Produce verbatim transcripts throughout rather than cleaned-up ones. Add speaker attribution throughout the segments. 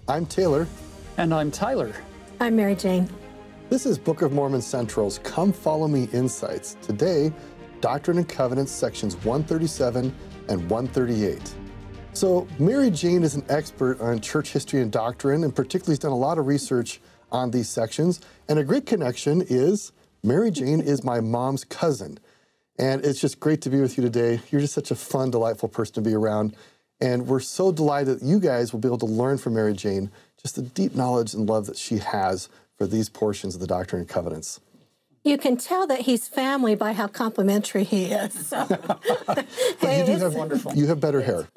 Speaker 1: I'm Taylor.
Speaker 2: And I'm Tyler.
Speaker 3: I'm Mary Jane.
Speaker 1: This is Book of Mormon Central's Come Follow Me Insights. Today, Doctrine and Covenants, sections one thirty-seven and one thirty-eight. So, Mary Jane is an expert on church history and doctrine, and particularly has done a lot of research on these sections. And a great connection is Mary Jane is my mom's cousin. And it's just great to be with you today. You're just such a fun, delightful person to be around. And we're so delighted that you guys will be able to learn from Mary Jane just the deep knowledge and love that she has for these portions of the Doctrine and Covenants.
Speaker 3: You can tell that he's family by how complimentary he is. So.
Speaker 1: But hey, you do have wonderful. You have better hair.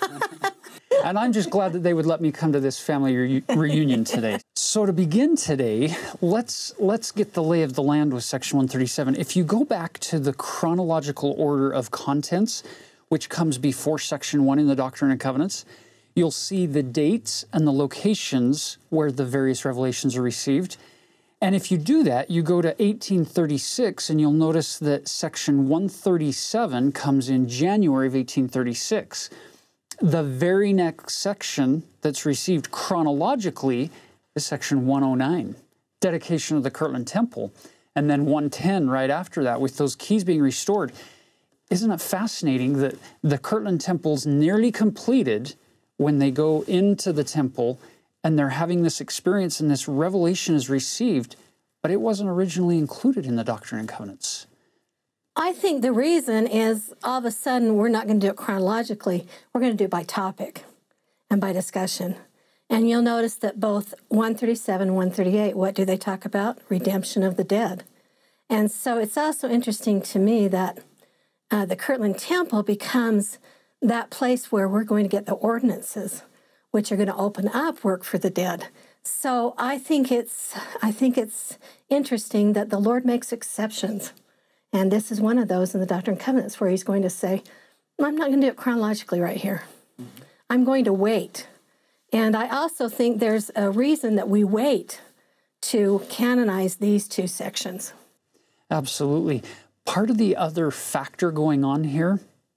Speaker 2: And I'm just glad that they would let me come to this family re reunion today. So to begin today, let's let's get the lay of the land with section one thirty-seven. If you go back to the chronological order of contents, which comes before section one in the Doctrine and Covenants, you'll see the dates and the locations where the various revelations are received. And if you do that, you go to eighteen thirty-six, and you'll notice that section one thirty-seven comes in January of eighteen thirty-six. The very next section that's received chronologically is section one oh nine, dedication of the Kirtland Temple, and then one ten right after that, with those keys being restored. Isn't it fascinating that the Kirtland Temple's nearly completed when they go into the temple and they're having this experience and this revelation is received, but it wasn't originally included in the Doctrine and Covenants?
Speaker 3: I think the reason is all of a sudden we're not going to do it chronologically. We're going to do it by topic and by discussion. And you'll notice that both one thirty-seven and one thirty-eight, what do they talk about? Redemption of the dead. And so it's also interesting to me that uh, the Kirtland Temple becomes that place where we're going to get the ordinances, which are going to open up work for the dead. So I think it's I think it's interesting that the Lord makes exceptions. And this is one of those in the Doctrine and Covenants where he's going to say, I'm not going to do it chronologically right here. Mm-hmm. I'm going to wait. And I also think there's a reason that we wait to canonize these two sections. Absolutely.
Speaker 2: Part of the other factor going on here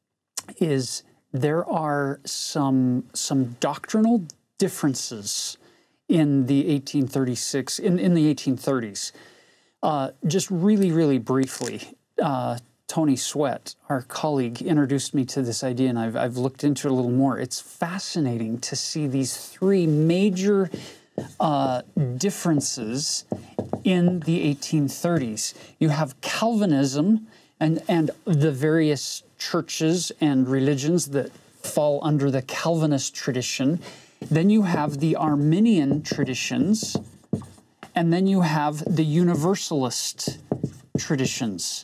Speaker 2: is there are some, some doctrinal differences in the eighteen thirty-six, in, in the eighteen thirties. Uh, just really, really briefly, uh, Tony Sweat, our colleague, introduced me to this idea, and I've, I've looked into it a little more. It's fascinating to see these three major uh, differences in the eighteen thirties. You have Calvinism and, and the various churches and religions that fall under the Calvinist tradition. Then you have the Arminian traditions, and then you have the Universalist traditions.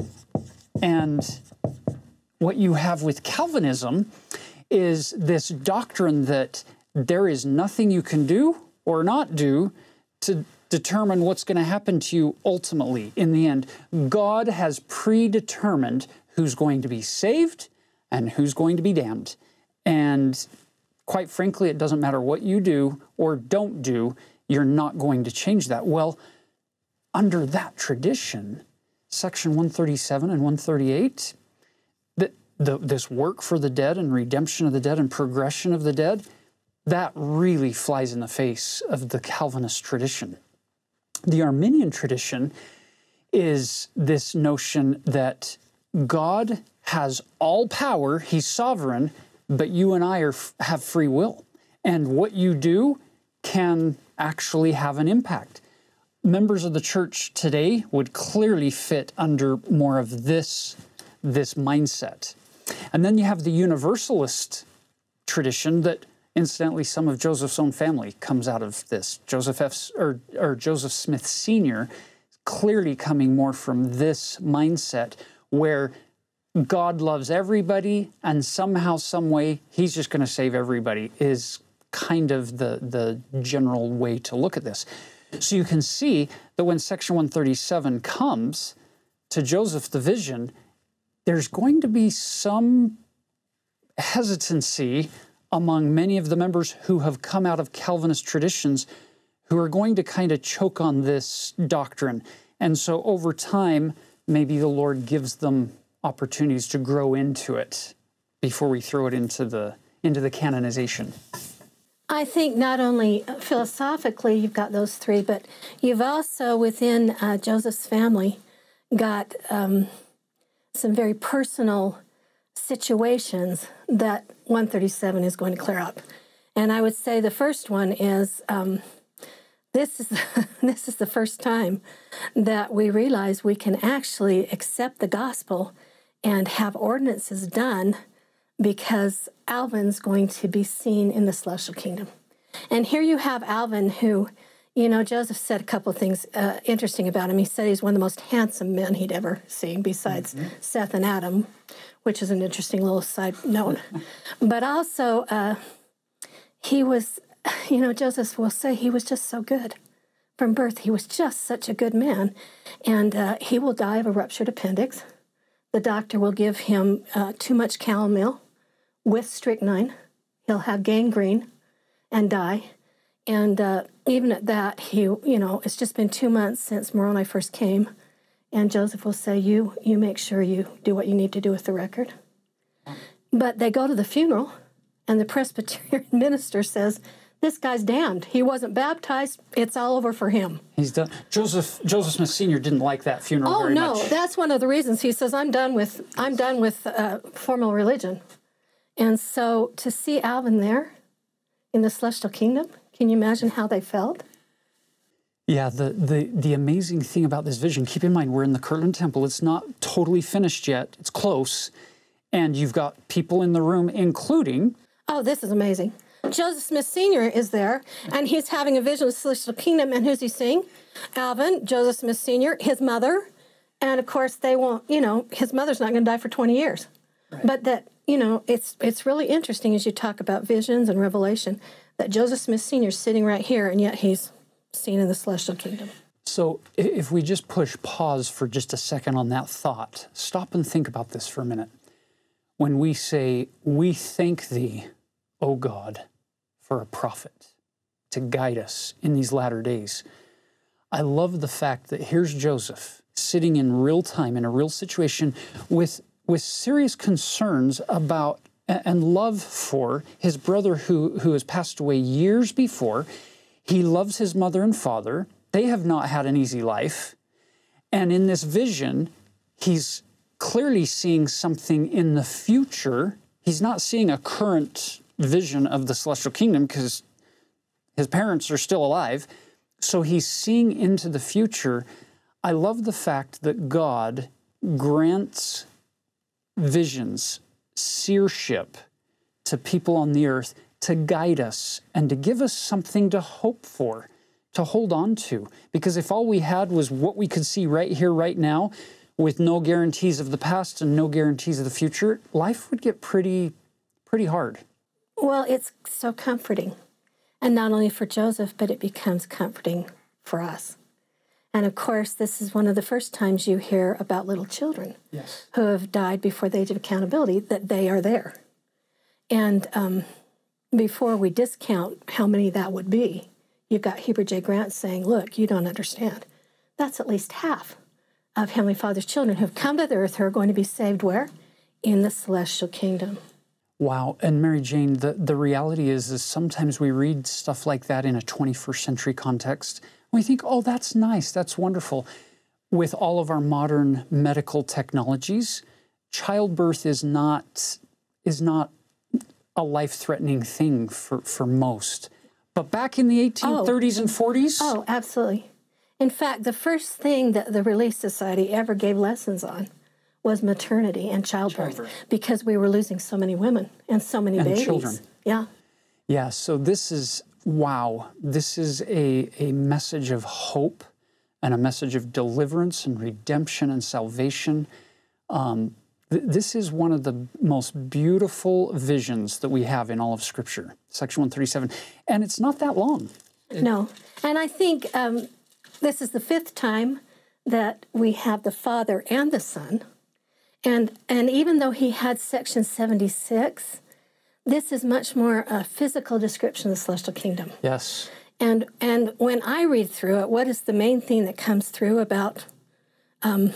Speaker 2: And what you have with Calvinism is this doctrine that there is nothing you can do or not do to determine what's going to happen to you ultimately in the end. God has predetermined who's going to be saved and who's going to be damned. And quite frankly, it doesn't matter what you do or don't do, you're not going to change that. Well, under that tradition, section one thirty-seven and one thirty-eight, the, the, this work for the dead and redemption of the dead and progression of the dead, that really flies in the face of the Calvinist tradition. The Arminian tradition is this notion that God has all power, He's sovereign, but you and I are, have free will. And what you do can actually have an impact. Members of the church today would clearly fit under more of this, this mindset. And then you have the Universalist tradition that, incidentally, some of Joseph's own family comes out of this. Joseph F. or, or Joseph Smith Senior clearly coming more from this mindset where God loves everybody, and somehow, some way, He's just going to save everybody, is kind of the, the general way to look at this. So you can see that when section one thirty-seven comes to Joseph the vision, there's going to be some hesitancy among many of the members who have come out of Calvinist traditions who are going to kind of choke on this doctrine. And so over time, maybe the Lord gives them opportunities to grow into it before we throw it into the, into the canonization.
Speaker 3: I think not only philosophically you've got those three, but you've also within uh, Joseph's family got um, some very personal situations that one thirty-seven is going to clear up. And I would say the first one is um, this is this is the first time that we realize we can actually accept the gospel and have ordinances done because Alvin's going to be seen in the celestial kingdom. And here you have Alvin who, you know, Joseph said a couple of things uh, interesting about him. He said he's one of the most handsome men he'd ever seen besides mm-hmm. Seth and Adam, which is an interesting little side note. But also, uh, he was, you know, Joseph will say he was just so good. From birth, he was just such a good man. And uh, he will die of a ruptured appendix. The doctor will give him uh, too much calomel with strychnine. He'll have gangrene and die. And uh, even at that, he, you know, it's just been two months since Moroni first came. And Joseph will say, you, you make sure you do what you need to do with the record. But they go to the funeral, and the Presbyterian minister says, this guy's damned. He wasn't baptized. It's all over for him.
Speaker 2: He's done. Joseph Joseph Smith Senior didn't like that funeral
Speaker 3: oh,
Speaker 2: very
Speaker 3: no,
Speaker 2: much.
Speaker 3: That's one of the reasons. He says, I'm done with, I'm done with uh, formal religion. And so to see Alvin there in the celestial kingdom, can you imagine how they felt?
Speaker 2: Yeah, the, the, the amazing thing about this vision, keep in mind, we're in the Kirtland Temple. It's not totally finished yet. It's close. And you've got people in the room, including...
Speaker 3: Oh, this is amazing. Joseph Smith Senior is there, and he's having a vision of the celestial kingdom, and who's he seeing? Alvin, Joseph Smith Senior, his mother, and of course they won't, you know, his mother's not going to die for twenty years. Right. But that, you know, it's it's really interesting as you talk about visions and revelation, that Joseph Smith Senior is sitting right here, and yet he's seen in the celestial kingdom.
Speaker 2: So if we just push pause for just a second on that thought, stop and think about this for a minute. When we say, we thank thee, O God, for a prophet to guide us in these latter days. I love the fact that here's Joseph sitting in real time in a real situation with, with serious concerns about and love for his brother who, who has passed away years before. He loves his mother and father. They have not had an easy life. And in this vision, he's clearly seeing something in the future. He's not seeing a current vision of the celestial kingdom because his parents are still alive. So he's seeing into the future. I love the fact that God grants visions, seership to people on the earth to guide us and to give us something to hope for, to hold on to. Because if all we had was what we could see right here, right now, with no guarantees of the past and no guarantees of the future, life would get pretty, pretty hard.
Speaker 3: Well, it's so comforting. And not only for Joseph, but it becomes comforting for us. And of course, this is one of the first times you hear about little children yes. who have died before the age of accountability, that they are there. And um, before we discount how many that would be, you've got Heber J. Grant saying, look, you don't understand. That's at least half of Heavenly Father's children who have come to the earth who are going to be saved where? In the celestial kingdom.
Speaker 2: Wow. And Mary Jane, the, the reality is, is sometimes we read stuff like that in a twenty-first century context. We think, oh, that's nice, that's wonderful. With all of our modern medical technologies, childbirth is not, is not a life-threatening thing for, for most. But back in the eighteen thirties oh. and forties?
Speaker 3: Oh, absolutely. In fact, the first thing that the Relief Society ever gave lessons on was maternity and childbirth, childbirth. because we were losing so many women and so many
Speaker 2: and
Speaker 3: babies.
Speaker 2: children.
Speaker 3: Yeah.
Speaker 2: Yeah, so this is, wow, this is a, a message of hope and a message of deliverance and redemption and salvation. Um, th this is one of the most beautiful visions that we have in all of Scripture, Section one thirty-seven. And it's not that long. It,
Speaker 3: no. And I think um, this is the fifth time that we have the Father and the Son. And, and even though he had Section seventy-six, this is much more a physical description of the celestial kingdom.
Speaker 2: Yes.
Speaker 3: And and when I read through it, what is the main thing that comes through about um,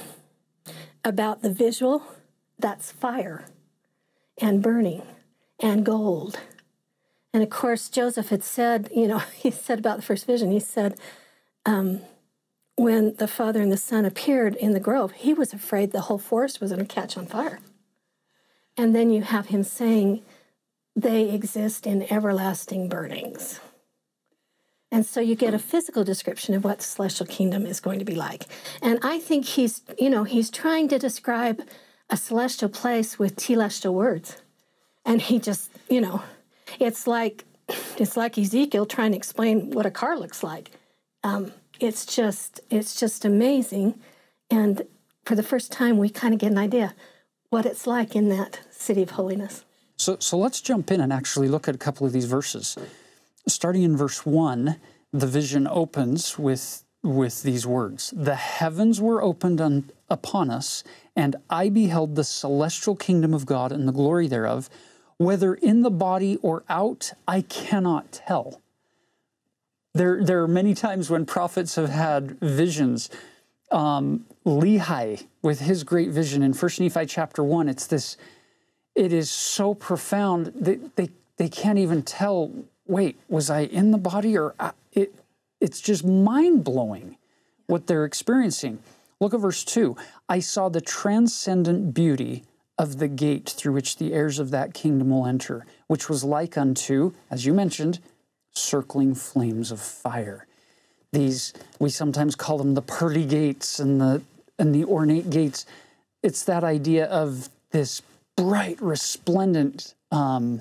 Speaker 3: about the visual? That's fire and burning and gold And of course, Joseph had said, you know, he said about the first vision, he said, um, when the Father and the Son appeared in the grove, he was afraid the whole forest was going to catch on fire. And then you have him saying, they exist in everlasting burnings. And so you get a physical description of what the celestial kingdom is going to be like. And I think he's, you know, he's trying to describe a celestial place with telestial words. And he just, you know, it's like, it's like Ezekiel trying to explain what a car looks like. Um, it's just, it's just amazing. And for the first time, we kind of get an idea what it's like in that city of holiness.
Speaker 2: So, so let's jump in and actually look at a couple of these verses. Starting in verse one, the vision opens with, with these words. The heavens were opened on, upon us, and I beheld the celestial kingdom of God and the glory thereof. Whether in the body or out, I cannot tell. There, there are many times when prophets have had visions. Um, Lehi, with his great vision in First Nephi chapter one, it's this, it is so profound that they, they can't even tell, wait, was I in the body or I, it? It's just mind-blowing what they're experiencing. Look at verse two. I saw the transcendent beauty of the gate through which the heirs of that kingdom will enter, which was like unto, as you mentioned, circling flames of fire. These, we sometimes call them the pearly gates and the, and the ornate gates. It's that idea of this bright, resplendent um,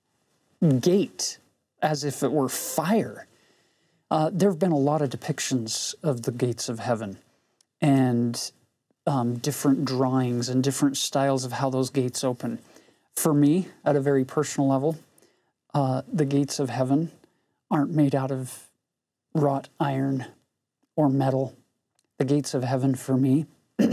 Speaker 2: gate, as if it were fire. Uh, there have been a lot of depictions of the gates of heaven and um, different drawings and different styles of how those gates open. For me, at a very personal level, uh, the gates of heaven aren't made out of wrought iron or metal. The gates of heaven for me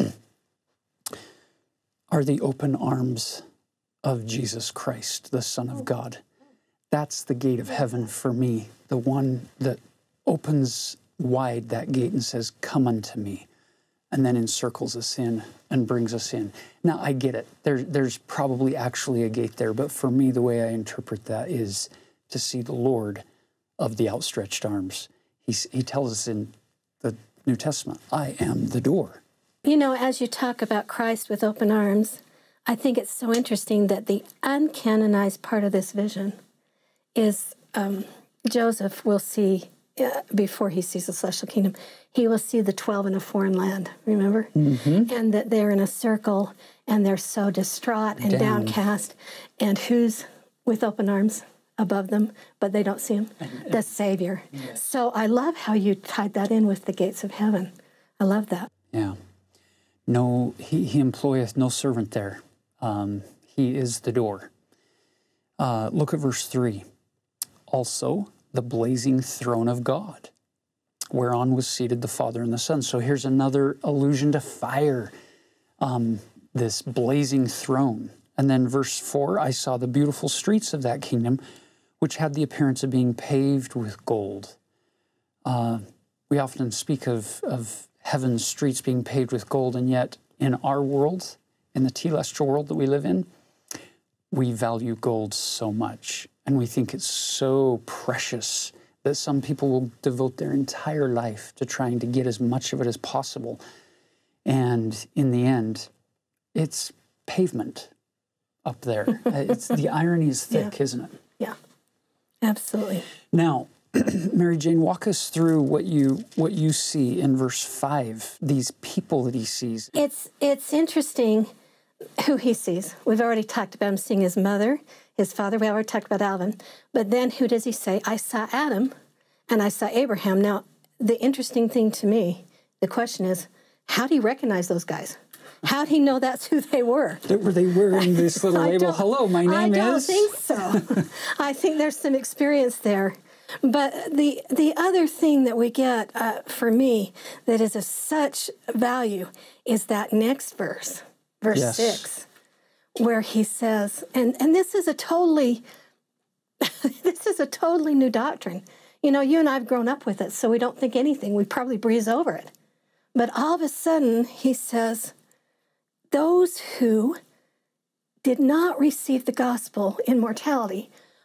Speaker 2: are the open arms of Jesus Christ, the Son of God. That's the gate of heaven for me, the one that opens wide that gate and says, come unto me, and then encircles us in and brings us in. Now, I get it. There, there's probably actually a gate there, but for me, the way I interpret that is to see the Lord of the outstretched arms. He's, he tells us in the New Testament, I am the door.
Speaker 3: You know, as you talk about Christ with open arms, I think it's so interesting that the uncanonized part of this vision is um, Joseph will see, uh, before he sees the celestial kingdom, he will see the twelve in a foreign land, remember? Mm-hmm. And that they're in a circle, and they're so distraught and Down. downcast. And who's with open arms above them, but they don't see him? The Savior. Yes. So I love how you tied that in with the gates of heaven. I love that.
Speaker 2: Yeah. No, he, he employeth no servant there. Um, he is the door. Uh, look at verse three. Also, the blazing throne of God, whereon was seated the Father and the Son. So here's another allusion to fire, um, this blazing throne. And then verse four, I saw the beautiful streets of that kingdom, which had the appearance of being paved with gold. Uh, we often speak of, of heaven's streets being paved with gold, and yet in our world, in the telestial world that we live in, we value gold so much, and we think it's so precious that some people will devote their entire life to trying to get as much of it as possible. And in the end, it's pavement up there. It's, the irony is thick, yeah. Isn't it?
Speaker 3: Yeah, absolutely.
Speaker 2: Now, Mary Jane, walk us through what you what you see in verse five, these people that he sees.
Speaker 3: It's, it's interesting who he sees. We've already talked about him seeing his mother, his father. We already talked about Alvin. But then who does he say? I saw Adam and I saw Abraham. Now, the interesting thing to me, the question is, how do you recognize those guys? How do he know that's who they were?
Speaker 2: Were they wearing this little label, hello, my name is?
Speaker 3: I don't is... think so. I think there's some experience there. But the the other thing that we get uh, for me that is of such value is that next verse, verse yes. six, where he says, and, and this is a totally, this is a totally new doctrine. You know, you and I have grown up with it, so we don't think anything. We probably breeze over it. But all of a sudden, he says, those who did not receive the gospel in mortality,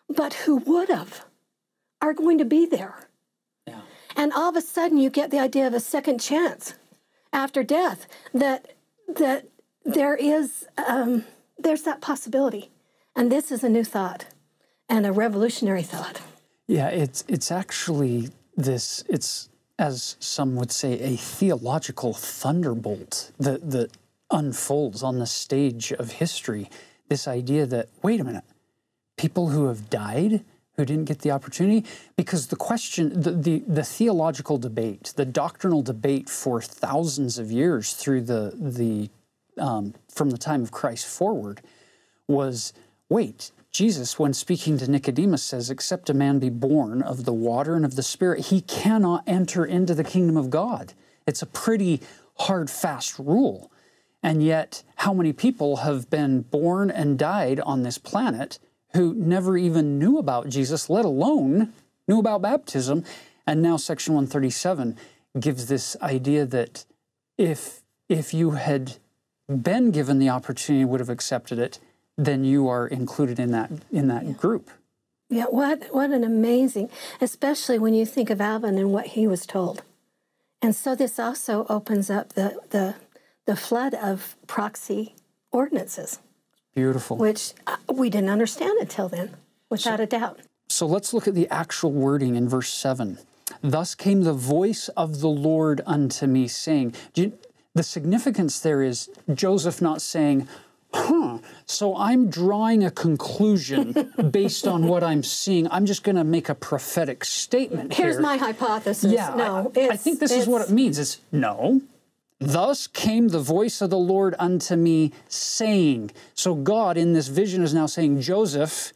Speaker 3: but who would have are going to be there.
Speaker 2: Yeah.
Speaker 3: And all of a sudden you get the idea of a second chance after death, that that there is, um, there's that possibility. And this is a new thought and a revolutionary thought.
Speaker 2: Yeah, it's, it's actually this, it's, as some would say, a theological thunderbolt that, that unfolds on the stage of history. This idea that, wait a minute, people who have died, who didn't get the opportunity, because the question, the, the, the theological debate, the doctrinal debate for thousands of years through the, the um, from the time of Christ forward was, wait, Jesus, when speaking to Nicodemus, says, except a man be born of the water and of the Spirit, he cannot enter into the kingdom of God. It's a pretty hard, fast rule. And yet, how many people have been born and died on this planet who never even knew about Jesus, let alone knew about baptism? And now Section one thirty-seven gives this idea that if, if you had been given the opportunity, would have accepted it, then you are included in that in that
Speaker 3: yeah.
Speaker 2: group.
Speaker 3: Yeah, what what an amazing, especially when you think of Alvin and what he was told. And so this also opens up the the, the flood of proxy ordinances.
Speaker 2: Beautiful.
Speaker 3: Which we didn't understand until then, without
Speaker 2: so,
Speaker 3: a doubt.
Speaker 2: So let's look at the actual wording in verse seven. Thus came the voice of the Lord unto me, saying, do you, the significance there is Joseph not saying, huh, so I'm drawing a conclusion based on what I'm seeing. I'm just going to make a prophetic statement
Speaker 3: Here's
Speaker 2: here.
Speaker 3: my hypothesis.
Speaker 2: Yeah,
Speaker 3: no,
Speaker 2: I, I think this is what it means. It's, no, thus came the voice of the Lord unto me, saying. So God in this vision is now saying, Joseph,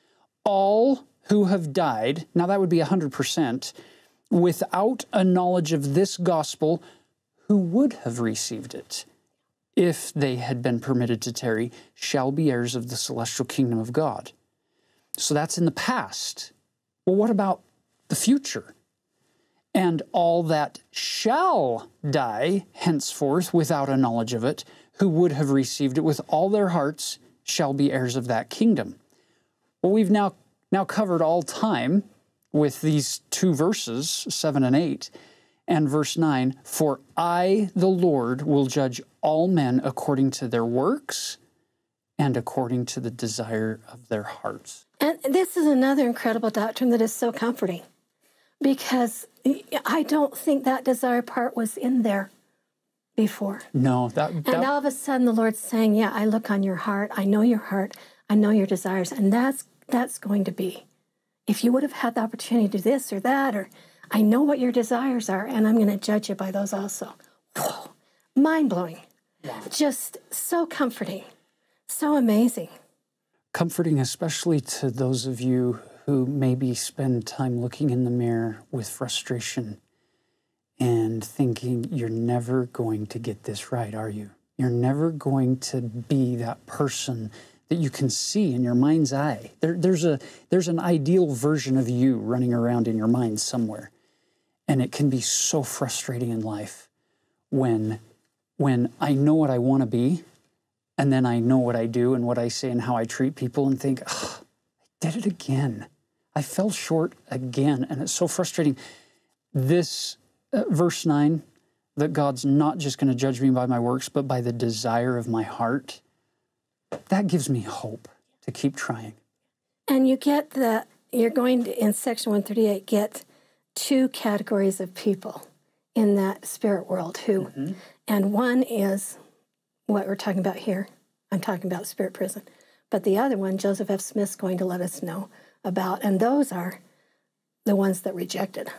Speaker 2: all who have died, now that would be one hundred percent, without a knowledge of this gospel, who would have received it, if they had been permitted to tarry, shall be heirs of the celestial kingdom of God. So that's in the past. Well, what about the future? And all that shall die henceforth without a knowledge of it, who would have received it with all their hearts, shall be heirs of that kingdom. Well, we've now, now covered all time with these two verses, seven and eight. And verse nine, for I, the Lord, will judge all men according to their works and according to the desire of their hearts.
Speaker 3: And this is another incredible doctrine that is so comforting, because I don't think that desire part was in there before.
Speaker 2: No. That, that...
Speaker 3: And all of a sudden the Lord's saying, yeah, I look on your heart. I know your heart. I know your desires. And that's, that's going to be, if you would have had the opportunity to do this or that, or I know what your desires are, and I'm going to judge you by those also. Whoa, mind-blowing. Wow. Just so comforting, so amazing.
Speaker 2: Comforting, especially to those of you who maybe spend time looking in the mirror with frustration and thinking, you're never going to get this right, are you? You're never going to be that person that you can see in your mind's eye. There, there's, a, there's an ideal version of you running around in your mind somewhere. And it can be so frustrating in life when, when I know what I want to be, and then I know what I do and what I say and how I treat people and think, oh, I did it again. I fell short again. And it's so frustrating. This uh, verse nine, that God's not just going to judge me by my works, but by the desire of my heart, that gives me hope to keep trying.
Speaker 3: And you get the, you're going to, in section one thirty-eight, get two categories of people in that spirit world who, mm-hmm. and one is what we're talking about here. I'm talking about spirit prison. But the other one, Joseph F. Smith's going to let us know about, and those are the ones that rejected.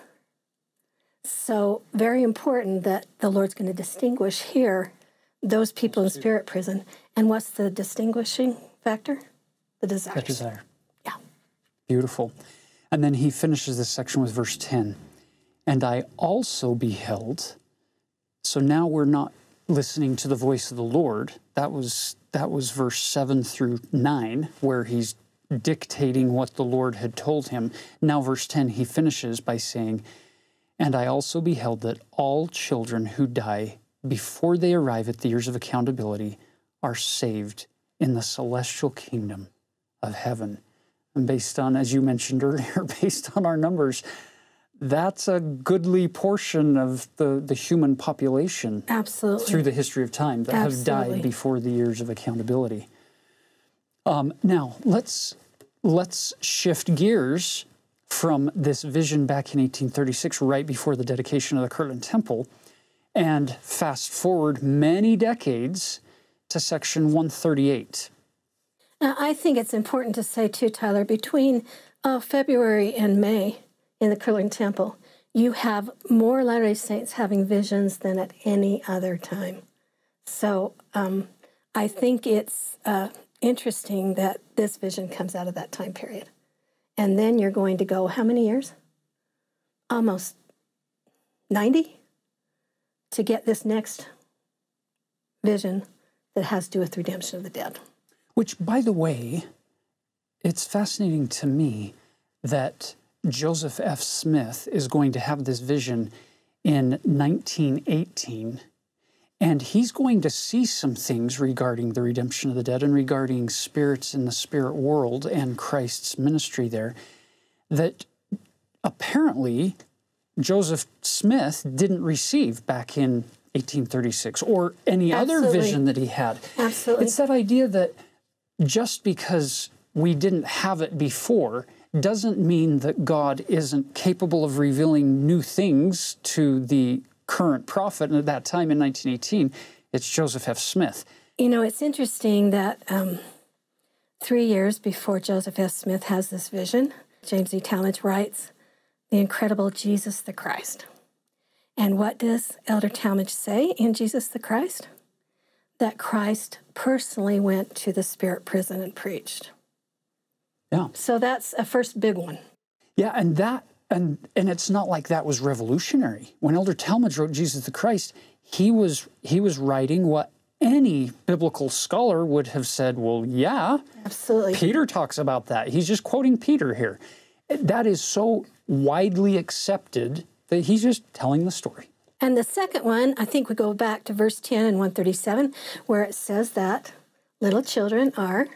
Speaker 3: So very important that the Lord's going to distinguish here those people in spirit prison. And what's the distinguishing factor? The desires.
Speaker 2: The desire.
Speaker 3: Yeah.
Speaker 2: Beautiful. And then he finishes this section with verse ten. And I also beheld. So now we're not listening to the voice of the Lord. That was, that was verse seven through nine, where he's dictating what the Lord had told him. Now verse ten, he finishes by saying, and I also beheld that all children who die before they arrive at the years of accountability are saved in the celestial kingdom of heaven. And based on, as you mentioned earlier, based on our numbers, that's a goodly portion of the, the human population.
Speaker 3: Absolutely.
Speaker 2: Through the history of time that
Speaker 3: Absolutely.
Speaker 2: have died before the years of accountability. Um, now, let's, let's shift gears from this vision back in eighteen thirty-six, right before the dedication of the Kirtland Temple, and fast forward many decades to section one thirty-eight.
Speaker 3: Now, I think it's important to say, too, Tyler, between uh, February and May in the Kirtland Temple, you have more Latter-day Saints having visions than at any other time. So um, I think it's uh, interesting that this vision comes out of that time period. And then you're going to go, how many years? Almost ninety to get this next vision that has to do with redemption of the dead.
Speaker 2: Which, by the way, it's fascinating to me that Joseph F. Smith is going to have this vision in nineteen eighteen, and he's going to see some things regarding the redemption of the dead and regarding spirits in the spirit world and Christ's ministry there that apparently Joseph Smith didn't receive back in eighteen thirty-six or any
Speaker 3: Absolutely.
Speaker 2: other vision that he had.
Speaker 3: Absolutely.
Speaker 2: It's that idea that just because we didn't have it before doesn't mean that God isn't capable of revealing new things to the current prophet. And at that time in nineteen eighteen, it's Joseph F. Smith.
Speaker 3: You know, it's interesting that um, three years before Joseph F. Smith has this vision, James E. Talmage writes, "The incredible Jesus the Christ." And what does Elder Talmage say in Jesus the Christ? That Christ personally went to the spirit prison and preached.
Speaker 2: Yeah.
Speaker 3: So that's a first big one.
Speaker 2: Yeah, and that and and it's not like that was revolutionary. When Elder Talmage wrote Jesus the Christ, he was he was writing what any biblical scholar would have said, well, yeah.
Speaker 3: Absolutely.
Speaker 2: Peter talks about that. He's just quoting Peter here. That is so widely accepted that he's just telling the story.
Speaker 3: And the second one, I think we go back to verse ten and one thirty-seven, where it says that little children are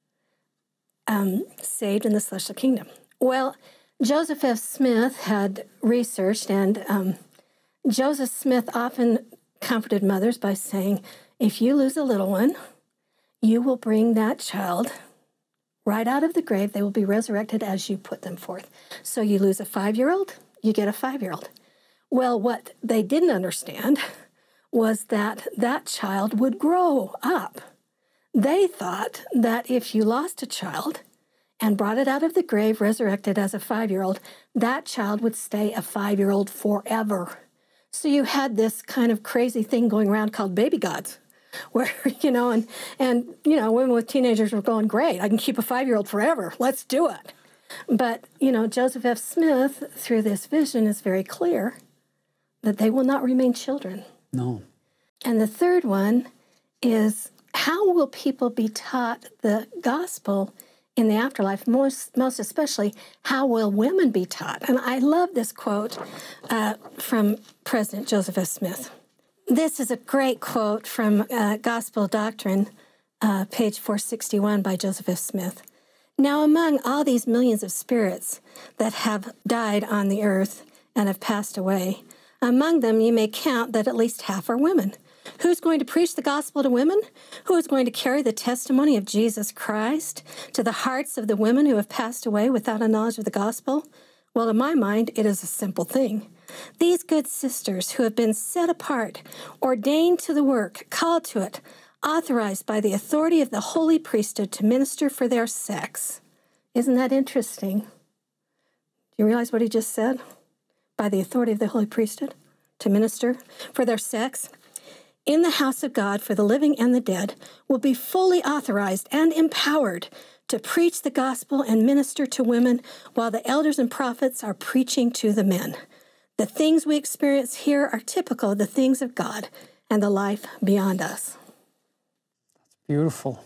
Speaker 3: um, saved in the celestial kingdom. Well, Joseph F. Smith had researched, and um, Joseph Smith often comforted mothers by saying, if you lose a little one, you will bring that child right out of the grave. They will be resurrected as you put them forth. So you lose a five-year-old, you get a five-year-old. Well, what they didn't understand was that that child would grow up. They thought that if you lost a child and brought it out of the grave, resurrected as a five-year-old, that child would stay a five-year-old forever. So you had this kind of crazy thing going around called baby gods, where, you know, and, and you know, women with teenagers were going, great, I can keep a five-year-old forever, let's do it. But, you know, Joseph F. Smith, through this vision, is very clear that they will not remain children.
Speaker 2: No.
Speaker 3: And the third one is, how will people be taught the gospel in the afterlife? Most, most especially, how will women be taught? And I love this quote uh, from President Joseph F. Smith. This is a great quote from uh, Gospel Doctrine, uh, page four sixty-one by Joseph F. Smith. Now, among all these millions of spirits that have died on the earth and have passed away, among them you may count that at least half are women. Who's going to preach the gospel to women? Who is going to carry the testimony of Jesus Christ to the hearts of the women who have passed away without a knowledge of the gospel? Well, in my mind, it is a simple thing. These good sisters who have been set apart, ordained to the work, called to it, authorized by the authority of the holy priesthood to minister for their sex. Isn't that interesting? Do you realize what he just said? By the authority of the holy priesthood to minister for their sex in the house of God for the living and the dead will be fully authorized and empowered to preach the gospel and minister to women while the elders and prophets are preaching to the men. The things we experience here are typical of the things of God and the life beyond us.
Speaker 2: Beautiful.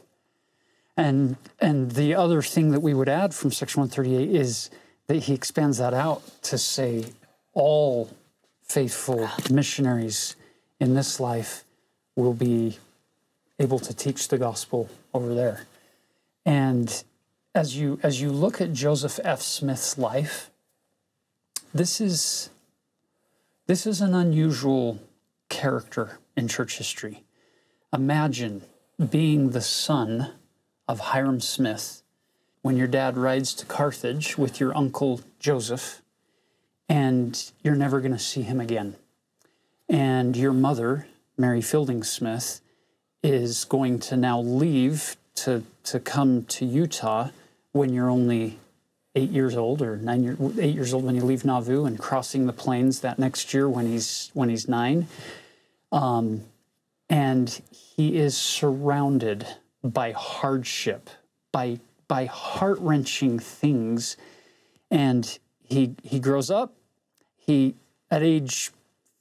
Speaker 2: And and the other thing that we would add from section one thirty-eight is that he expands that out to say all faithful missionaries in this life will be able to teach the gospel over there. And as you as you look at Joseph F. Smith's life, this is this is an unusual character in church history. Imagine being the son of Hiram Smith when your dad rides to Carthage with your uncle Joseph, and you're never going to see him again. And your mother, Mary Fielding Smith, is going to now leave to, to come to Utah when you're only eight years old, or nine year, eight years old when you leave Nauvoo, and crossing the plains that next year when he's when he's nine. Um, and he is surrounded by hardship, by by heart-wrenching things, and he he grows up. He at age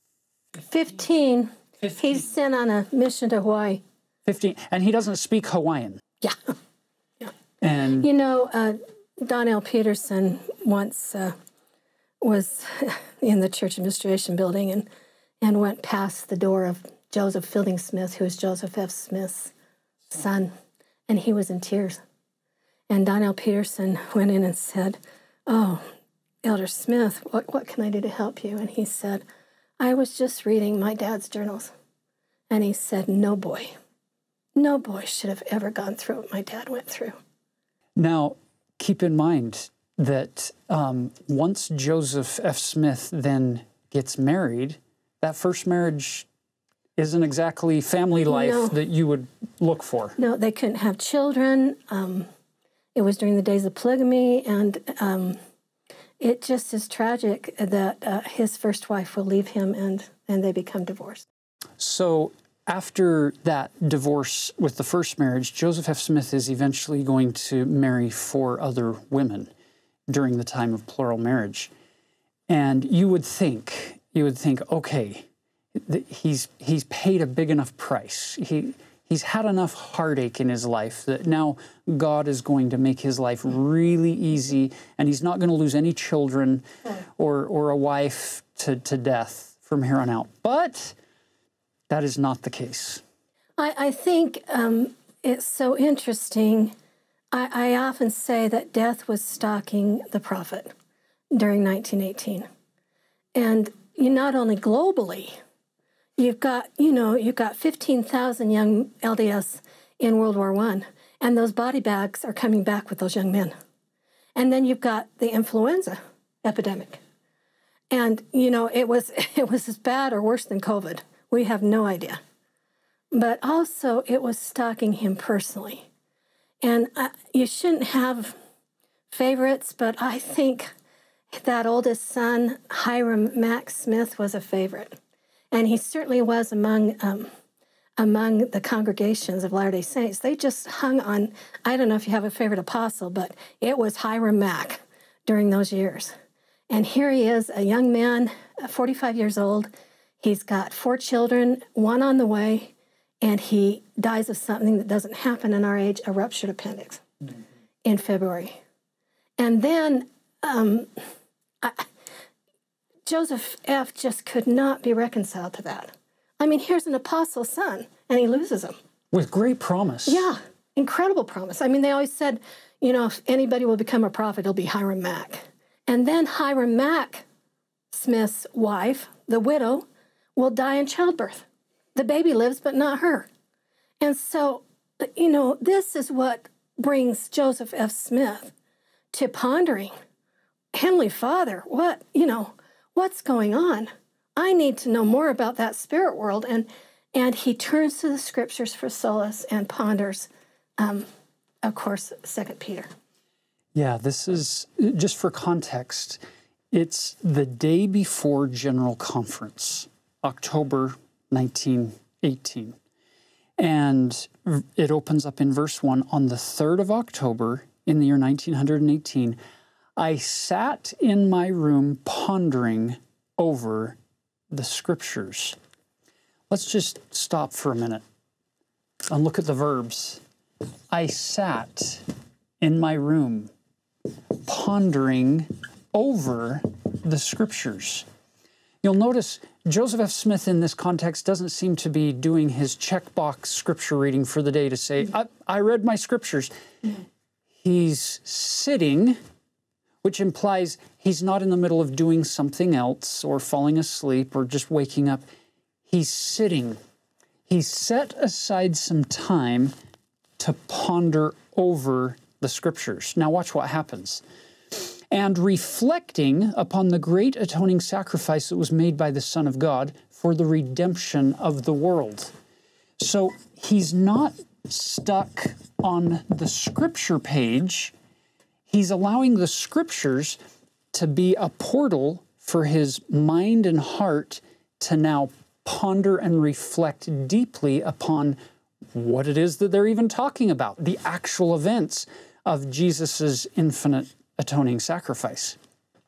Speaker 3: fifteen, fifteen, he's sent on a mission to Hawaii.
Speaker 2: Fifteen, and he doesn't speak Hawaiian.
Speaker 3: Yeah, yeah.
Speaker 2: And
Speaker 3: you know, uh, Don L. Peterson once uh, was in the church administration building and and went past the door of Joseph Fielding Smith, who was Joseph F. Smith's son, and he was in tears. And Don L. Peterson went in and said, "Oh, Elder Smith, what, what can I do to help you?" And he said, "I was just reading my dad's journals." And he said, "No boy, no boy should have ever gone through what my dad went through."
Speaker 2: Now, keep in mind that um, once Joseph F. Smith then gets married, that first marriage isn't exactly family life
Speaker 3: no.
Speaker 2: that you would look for.
Speaker 3: No, they couldn't have children. Um, it was during the days of polygamy, and um, it just is tragic that uh, his first wife will leave him, and, and they become divorced.
Speaker 2: So after that divorce with the first marriage, Joseph F. Smith is eventually going to marry four other women during the time of plural marriage. And you would think, you would think, okay, he's he's paid a big enough price. He he's had enough heartache in his life that now God is going to make his life really easy, and he's not going to lose any children or or a wife to, to death from here on out. But that is not the case.
Speaker 3: I, I think um, it's so interesting. I, I often say that death was stalking the prophet during nineteen eighteen. And you not only globally, you've got, you know, you've got fifteen thousand young L D S in World War One, and those body bags are coming back with those young men. And then you've got the influenza epidemic. And, you know, it was it was as bad or worse than COVID. We have no idea. But also, it was stalking him personally. And uh, you shouldn't have favorites, but I think that oldest son, Hiram Mack Smith, was a favorite. And he certainly was among um, among the congregations of Latter-day Saints. They just hung on, I don't know if you have a favorite apostle, but it was Hiram Mack during those years. And here he is, a young man, forty-five years old. He's got four children, one on the way, and he dies of something that doesn't happen in our age, a ruptured appendix, mm-hmm. in February. And then um, I, Joseph F. just could not be reconciled to that. I mean, here's an apostle's son, and he loses him.
Speaker 2: With great promise.
Speaker 3: Yeah, incredible promise. I mean, they always said, you know, if anybody will become a prophet, it'll be Hiram Mack. And then Hiram Mack Smith's wife, the widow, will die in childbirth. The baby lives, but not her. And so, you know, this is what brings Joseph F. Smith to pondering, Heavenly Father, what, you know, what's going on? I need to know more about that spirit world. And and he turns to the scriptures for solace and ponders, um, of course, Second Peter.
Speaker 2: Yeah, this is, just for context, it's the day before General Conference, October nineteen eighteen. And it opens up in verse one, on the third of October in the year nineteen eighteen, I sat in my room pondering over the scriptures. Let's just stop for a minute and look at the verbs. I sat in my room pondering over the scriptures. You'll notice Joseph F. Smith in this context doesn't seem to be doing his checkbox scripture reading for the day to say, I, I read my scriptures. he's sitting, which implies he's not in the middle of doing something else or falling asleep or just waking up. He's sitting. He set aside some time to ponder over the Scriptures. Now watch what happens. And reflecting upon the great atoning sacrifice that was made by the Son of God for the redemption of the world. So he's not stuck on the Scripture page. He's allowing the Scriptures to be a portal for his mind and heart to now ponder and reflect deeply upon what it is that they're even talking about, the actual events of Jesus' infinite atoning sacrifice.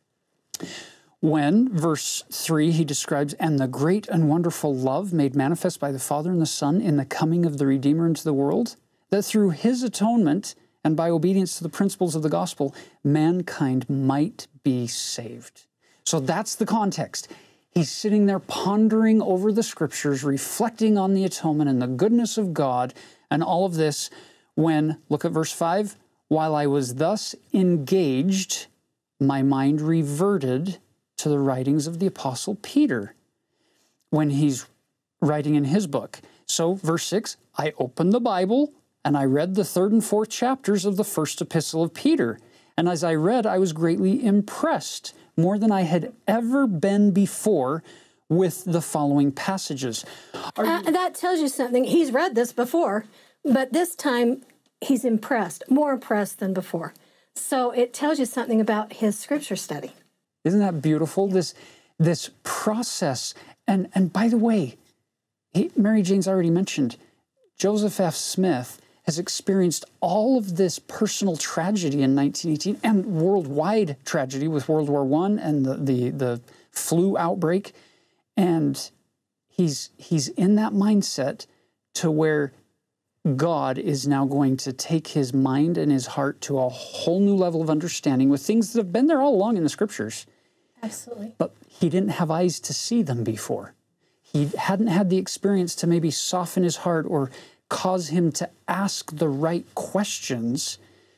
Speaker 2: When, verse three, he describes, and the great and wonderful love made manifest by the Father and the Son in the coming of the Redeemer into the world, that through his atonement and by obedience to the principles of the gospel, mankind might be saved. So that's the context. He's sitting there pondering over the Scriptures, reflecting on the atonement and the goodness of God and all of this when, look at verse five, while I was thus engaged, my mind reverted to the writings of the Apostle Peter when he's writing in his book. So, verse six, I opened the Bible and I read the third and fourth chapters of the first epistle of Peter. And as I read, I was greatly impressed, more than I had ever been before, with the following passages. Are
Speaker 3: uh,
Speaker 2: you...
Speaker 3: That tells you something. He's read this before, but this time he's impressed, more impressed than before. So it tells you something about his Scripture study.
Speaker 2: Isn't that beautiful? This, this process. And, and by the way, he, Mary Jane's already mentioned, Joseph F. Smith has experienced all of this personal tragedy in nineteen eighteen and worldwide tragedy with World War One and the, the, the flu outbreak. And he's, he's in that mindset to where God is now going to take his mind and his heart to a whole new level of understanding with things that have been there all along in the Scriptures.
Speaker 3: Absolutely.
Speaker 2: But he didn't have eyes to see them before. He hadn't had the experience to maybe soften his heart or cause him to ask the right questions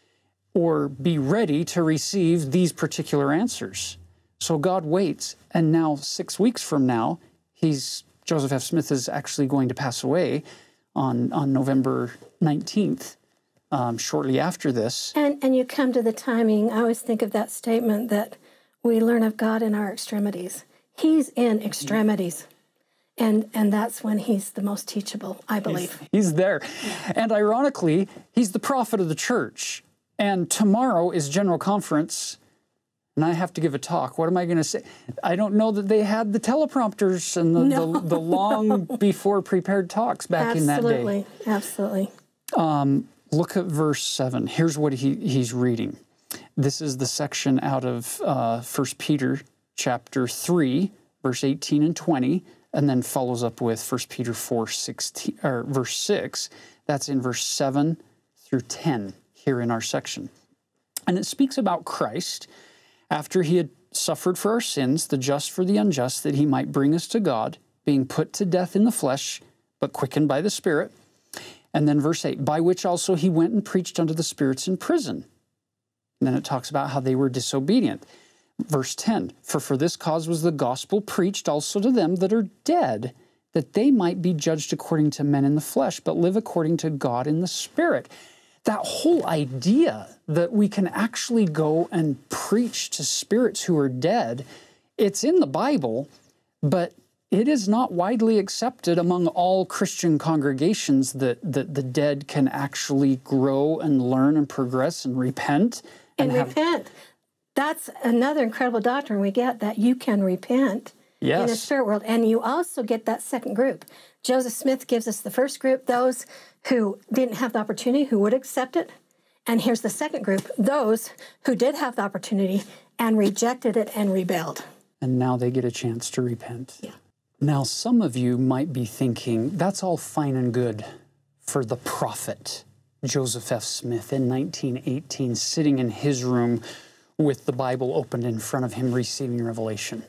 Speaker 2: or be ready to receive these particular answers. So God waits, and now six weeks from now, he's Joseph F. Smith is actually going to pass away on, on November nineteenth, um, shortly after this.
Speaker 3: And, and you come to the timing. I always think of that statement that we learn of God in our extremities. He's in extremities. And and that's when he's the most teachable, I believe.
Speaker 2: He's, he's there. And ironically, he's the prophet of the church. And tomorrow is General Conference, and I have to give a talk. What am I going to say? I don't know that they had the teleprompters and the,
Speaker 3: no.
Speaker 2: the, the long before prepared talks back
Speaker 3: absolutely,
Speaker 2: in that day.
Speaker 3: Absolutely, absolutely.
Speaker 2: Um, look at verse seven. Here's what he, he's reading. This is the section out of uh, First Peter chapter three, verse eighteen and twenty. And then follows up with First Peter four, sixteen, or verse six. That's in verse seven through ten here in our section. And it speaks about Christ after he had suffered for our sins, the just for the unjust, that he might bring us to God, being put to death in the flesh, but quickened by the Spirit. And then verse eight, by which also he went and preached unto the spirits in prison. And then it talks about how they were disobedient. Verse ten, for for this cause was the gospel preached also to them that are dead, that they might be judged according to men in the flesh, but live according to God in the Spirit. That whole idea that we can actually go and preach to spirits who are dead, it's in the Bible, but it is not widely accepted among all Christian congregations that, that the dead can actually grow and learn and progress and repent.
Speaker 3: And,
Speaker 2: and
Speaker 3: repent. Have... That's another incredible doctrine we get, that you can repent
Speaker 2: yes.
Speaker 3: in the spirit world. And you also get that second group. Joseph Smith gives us the first group, those who didn't have the opportunity, who would accept it. And here's the second group, those who did have the opportunity and rejected it and rebelled.
Speaker 2: And now they get a chance to repent.
Speaker 3: Yeah.
Speaker 2: Now, some of you might be thinking, that's all fine and good for the prophet Joseph F. Smith in nineteen eighteen, sitting in his room with the Bible opened in front of him, receiving revelation.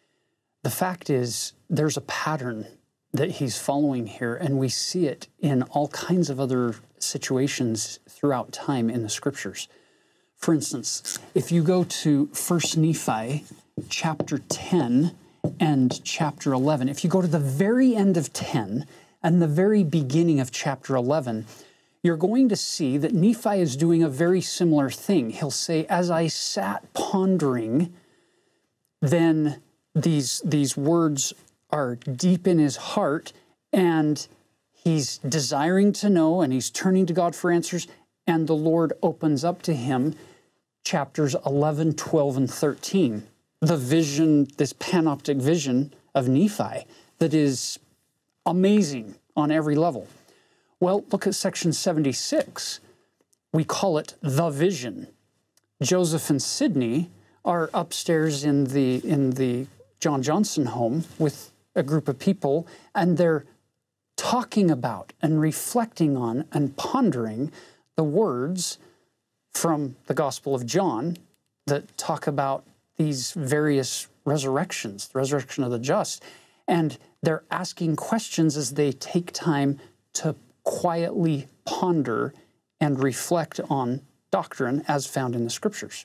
Speaker 2: The fact is, there's a pattern that he's following here, and we see it in all kinds of other situations throughout time in the Scriptures. For instance, if you go to First Nephi chapter ten and chapter eleven, if you go to the very end of ten and the very beginning of chapter eleven, you're going to see that Nephi is doing a very similar thing. He'll say, as I sat pondering, then these, these words are deep in his heart, and he's desiring to know, and he's turning to God for answers, and the Lord opens up to him chapters eleven, twelve, and thirteen. The vision, this panoptic vision of Nephi that is amazing on every level. Well, look at section seventy-six. We call it the vision. Joseph and Sidney are upstairs in the, in the John Johnson home with a group of people, and they're talking about and reflecting on and pondering the words from the Gospel of John that talk about these various resurrections, the resurrection of the just. And they're asking questions as they take time to quietly ponder and reflect on doctrine as found in the Scriptures.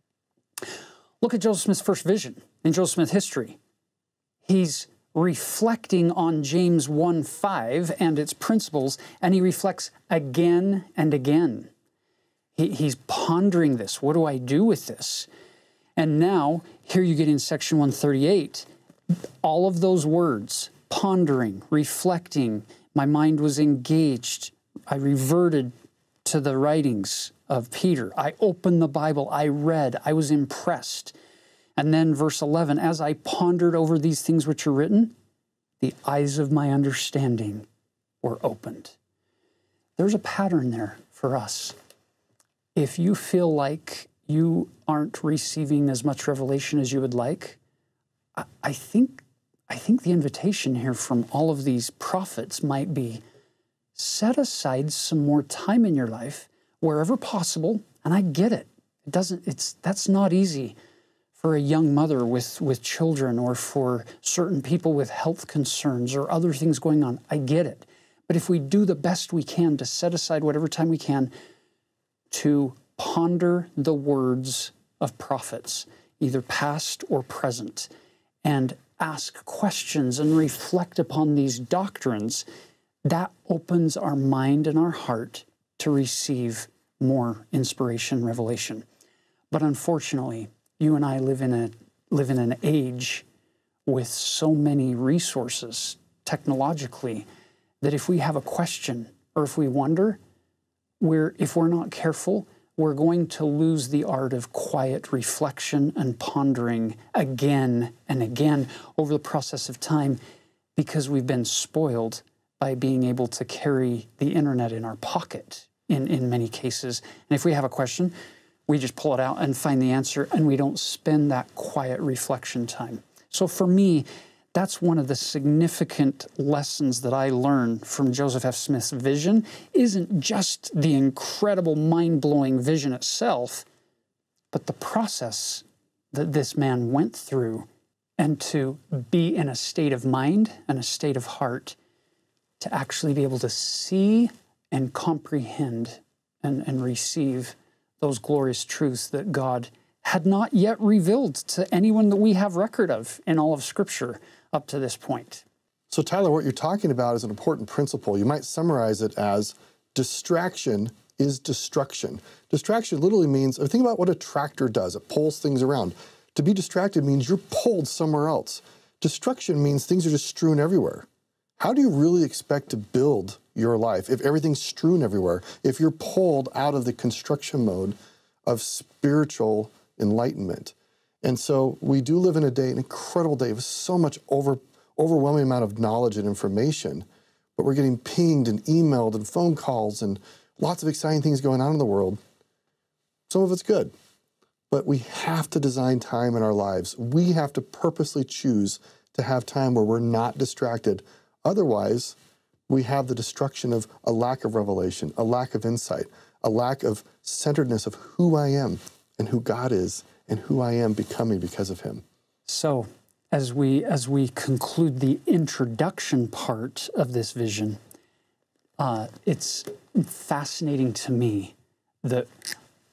Speaker 2: Look at Joseph Smith's first vision in Joseph Smith history. He's reflecting on James one five and its principles, and he reflects again and again. He, he's pondering this. What do I do with this? And now, here you get in section one thirty-eight, all of those words, pondering, reflecting, my mind was engaged. I reverted to the writings of Peter. I opened the Bible. I read. I was impressed. And then verse eleven, as I pondered over these things which are written, the eyes of my understanding were opened. There's a pattern there for us. If you feel like you aren't receiving as much revelation as you would like, I, I think I think the invitation here from all of these prophets might be, set aside some more time in your life, wherever possible, and I get it. It doesn't, it's, that's not easy for a young mother with, with children, or for certain people with health concerns or other things going on. I get it. But if we do the best we can to set aside whatever time we can to ponder the words of prophets, either past or present, and ask questions and reflect upon these doctrines, that opens our mind and our heart to receive more inspiration, revelation. But unfortunately, you and I live in a live in an age with so many resources technologically that if we have a question or if we wonder, we're if we're not careful, we're going to lose the art of quiet reflection and pondering again and again over the process of time, because we've been spoiled by being able to carry the internet in our pocket in, in many cases. And if we have a question, we just pull it out and find the answer, and we don't spend that quiet reflection time. So for me, that's one of the significant lessons that I learned from Joseph F. Smith's vision. Isn't just the incredible, mind-blowing vision itself, but the process that this man went through, and to be in a state of mind and a state of heart to actually be able to see and comprehend and, and receive those glorious truths that God had not yet revealed to anyone that we have record of in all of Scripture up to this point.
Speaker 1: So Tyler, what you're talking about is an important principle. You might summarize it as distraction is destruction. Distraction literally means, think about what a tractor does. It pulls things around. To be distracted means you're pulled somewhere else. Destruction means things are just strewn everywhere. How do you really expect to build your life if everything's strewn everywhere, if you're pulled out of the construction mode of spiritual enlightenment? And so we do live in a day, an incredible day, with so much over, overwhelming amount of knowledge and information, but we're getting pinged and emailed and phone calls and lots of exciting things going on in the world. Some of it's good, but we have to design time in our lives. We have to purposely choose to have time where we're not distracted. Otherwise, we have the destruction of a lack of revelation, a lack of insight, a lack of centeredness of who I am and who God is and who I am becoming because of Him.
Speaker 2: So, as we as we conclude the introduction part of this vision, uh, it's fascinating to me that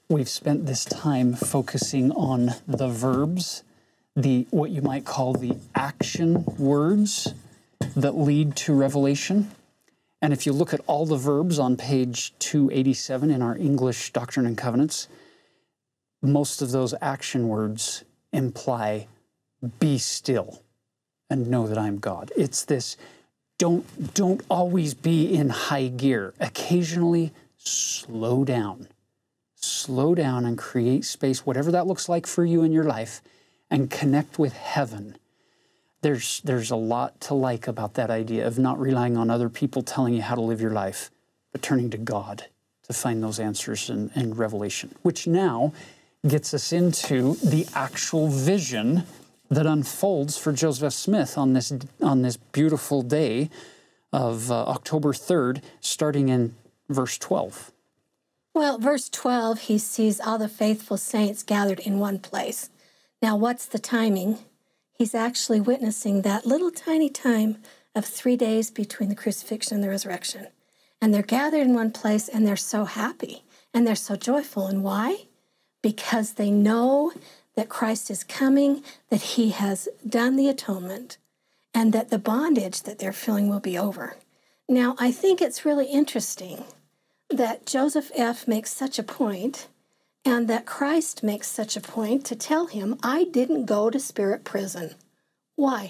Speaker 2: we've spent this time focusing on the verbs, the what you might call the action words that lead to revelation. And if you look at all the verbs on page two eighty-seven in our English Doctrine and Covenants, most of those action words imply be still and know that I'm God. It's this, don't, don't always be in high gear. Occasionally, slow down. Slow down and create space, whatever that looks like for you in your life, and connect with heaven. There's, there's a lot to like about that idea of not relying on other people telling you how to live your life, but turning to God to find those answers in, in Revelation, which now gets us into the actual vision that unfolds for Joseph Smith on this, on this beautiful day of uh, October third, starting in verse twelve.
Speaker 3: Well, verse twelve, he sees all the faithful saints gathered in one place. Now, what's the timing? He's actually witnessing that little tiny time of three days between the crucifixion and the resurrection. And they're gathered in one place, and they're so happy, and they're so joyful. And why? Because they know that Christ is coming, that he has done the atonement, and that the bondage that they're feeling will be over. Now, I think it's really interesting that Joseph F. makes such a point, and that Christ makes such a point to tell him, I didn't go to spirit prison. Why?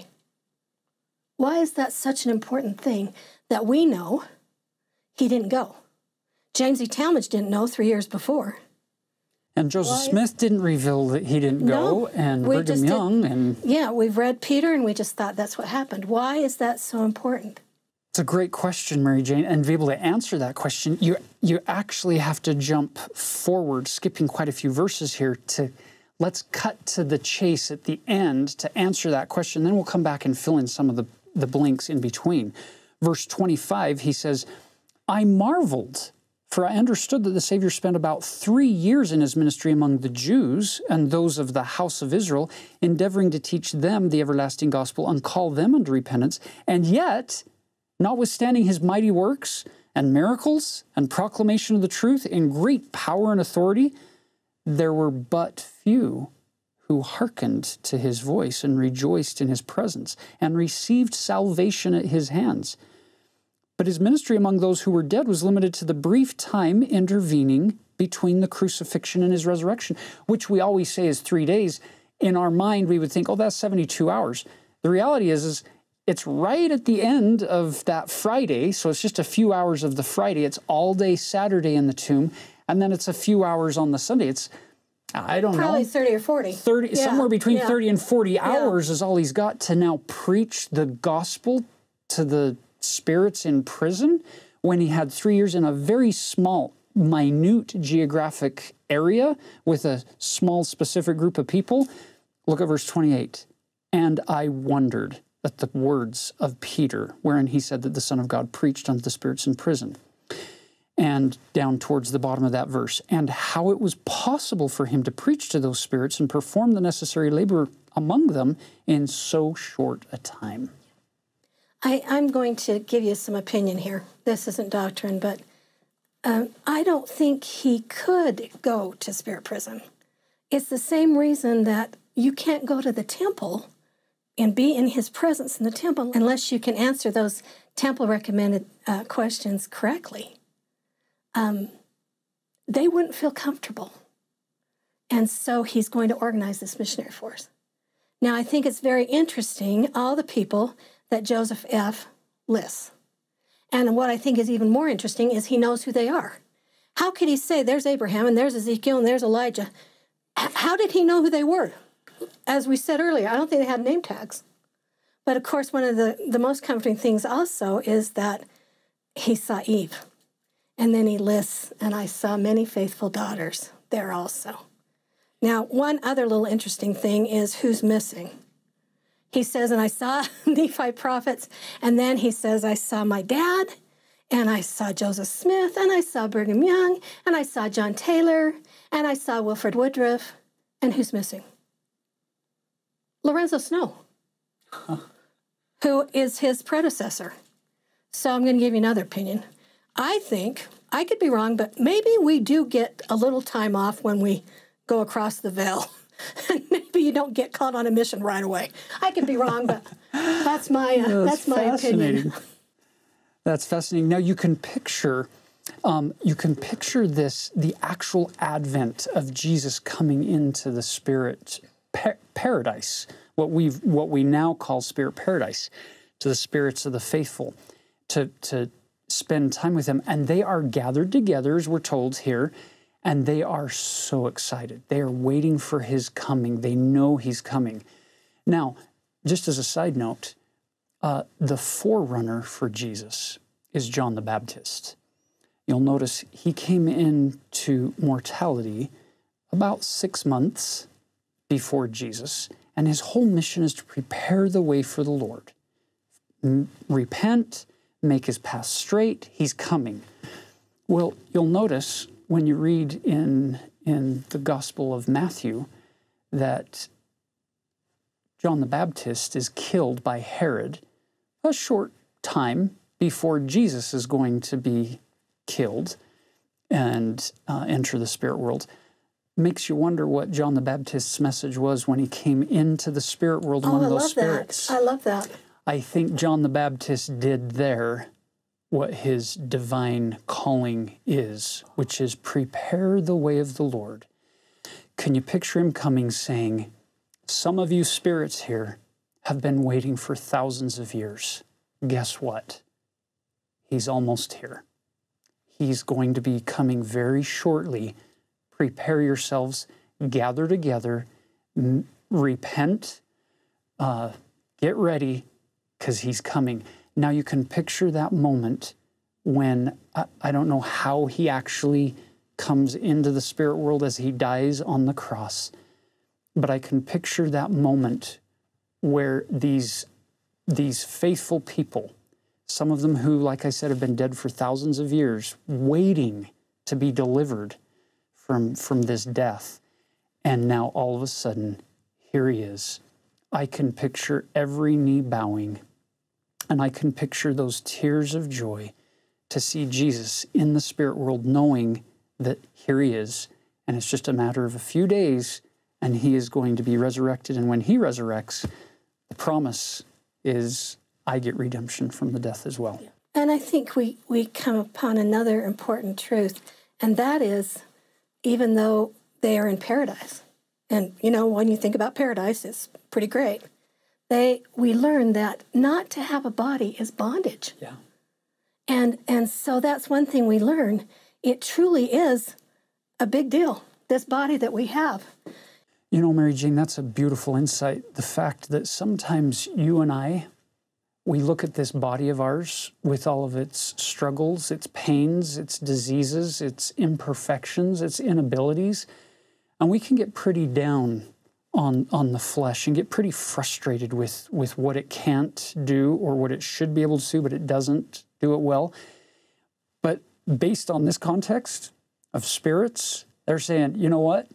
Speaker 3: Why is that such an important thing that we know he didn't go? James E. Talmage didn't know three years before.
Speaker 2: And Joseph
Speaker 3: Why?
Speaker 2: Smith didn't reveal that he didn't
Speaker 3: No,
Speaker 2: go, and
Speaker 3: we
Speaker 2: Brigham
Speaker 3: just did-
Speaker 2: Young, and
Speaker 3: Yeah, we've read Peter, and we just thought that's what happened. Why is that so important?
Speaker 2: it's a great question, Mary Jane, and to be able to answer that question, you you actually have to jump forward, skipping quite a few verses here to, let's cut to the chase at the end to answer that question. Then we'll come back and fill in some of the, the blanks in between. Verse twenty-five, he says, I marveled, for I understood that the Savior spent about three years in his ministry among the Jews and those of the house of Israel, endeavoring to teach them the everlasting gospel and call them unto repentance. And yet, notwithstanding his mighty works and miracles and proclamation of the truth in great power and authority, there were but few who hearkened to his voice and rejoiced in his presence and received salvation at his hands. But his ministry among those who were dead was limited to the brief time intervening between the crucifixion and his resurrection, which we always say is three days. In our mind, we would think, oh, that's seventy-two hours. The reality is, is it's right at the end of that Friday, so it's just a few hours of the Friday. It's all day Saturday in the tomb, and then it's a few hours on the Sunday. It's, I don't
Speaker 3: Probably
Speaker 2: know.
Speaker 3: Probably thirty or forty.
Speaker 2: thirty,
Speaker 3: Yeah,
Speaker 2: somewhere between
Speaker 3: yeah.
Speaker 2: thirty and forty
Speaker 3: Yeah.
Speaker 2: hours is all he's got to now preach the gospel to the spirits in prison, when he had three years in a very small, minute geographic area with a small specific group of people. Look at verse twenty-eight. And I wondered at the words of Peter, wherein he said that the Son of God preached unto the spirits in prison. And down towards the bottom of that verse, and how it was possible for him to preach to those spirits and perform the necessary labor among them in so short a time.
Speaker 3: I, I'm going to give you some opinion here. This isn't doctrine, but um, I don't think he could go to spirit prison. It's the same reason that you can't go to the temple and be in his presence in the temple unless you can answer those temple-recommended uh, questions correctly. Um, they wouldn't feel comfortable. And so he's going to organize this missionary force. Now, I think it's very interesting, all the people that Joseph F. lists. And what I think is even more interesting is he knows who they are. How could he say, there's Abraham, and there's Ezekiel, and there's Elijah? H- how did he know who they were? As we said earlier, I don't think they had name tags. But of course, one of the, the most comforting things also is that he saw Eve. And then he lists, and I saw many faithful daughters there also. Now, one other little interesting thing is who's missing. He says, and I saw the five prophets, and then he says, I saw my dad, and I saw Joseph Smith, and I saw Brigham Young, and I saw John Taylor, and I saw Wilford Woodruff, and who's missing? Lorenzo Snow, huh. who is his predecessor. So I'm going to give you another opinion. I think, I could be wrong, but maybe we do get a little time off when we go across the veil. Maybe you don't get caught on a mission right away. I could be wrong, but that's my uh, that's, that's my opinion.
Speaker 2: That's fascinating. Now you can picture, um, you can picture this, the actual advent of Jesus coming into the spirit par paradise, what we what we now call spirit paradise, to the spirits of the faithful, to to spend time with Him, and they are gathered together, as we're told here. And they are so excited. They are waiting for His coming. They know He's coming. Now, just as a side note, uh, the forerunner for Jesus is John the Baptist. You'll notice he came into mortality about six months before Jesus, and his whole mission is to prepare the way for the Lord. M- repent, make His path straight. He's coming. Well, you'll notice when you read in, in the Gospel of Matthew that John the Baptist is killed by Herod a short time before Jesus is going to be killed and uh, enter the spirit world. Makes you wonder what John the Baptist's message was when he came into the spirit world,
Speaker 3: oh,
Speaker 2: one of
Speaker 3: I
Speaker 2: those
Speaker 3: love
Speaker 2: spirits.
Speaker 3: That. I love that.
Speaker 2: I think John the Baptist did there what his divine calling is, which is prepare the way of the Lord. Can you picture him coming saying, some of you spirits here have been waiting for thousands of years. Guess what? He's almost here. He's going to be coming very shortly. Prepare yourselves, gather together, m- repent, uh, get ready, because He's coming. Now you can picture that moment when, I, I don't know how He actually comes into the spirit world as He dies on the cross, but I can picture that moment where these, these faithful people, some of them who, like I said, have been dead for thousands of years, waiting to be delivered from, from this death, and now all of a sudden, here He is. I can picture every knee bowing, and I can picture those tears of joy to see Jesus in the spirit world, knowing that here He is, and it's just a matter of a few days, and He is going to be resurrected. And when He resurrects, the promise is, I get redemption from the death as well.
Speaker 3: And I think we, we come upon another important truth, and that is, even though they are in paradise, and, you know, when you think about paradise, it's pretty great. They, we learn that not to have a body is bondage.
Speaker 2: Yeah.
Speaker 3: And, and so that's one thing we learn. It truly is a big deal, this body that we have.
Speaker 2: You know, Mary Jane, that's a beautiful insight. The fact that sometimes you and I, we look at this body of ours with all of its struggles, its pains, its diseases, its imperfections, its inabilities, and we can get pretty down on, on the flesh and get pretty frustrated with, with what it can't do or what it should be able to do, but it doesn't do it well. But based on this context of spirits, they're saying, you know what?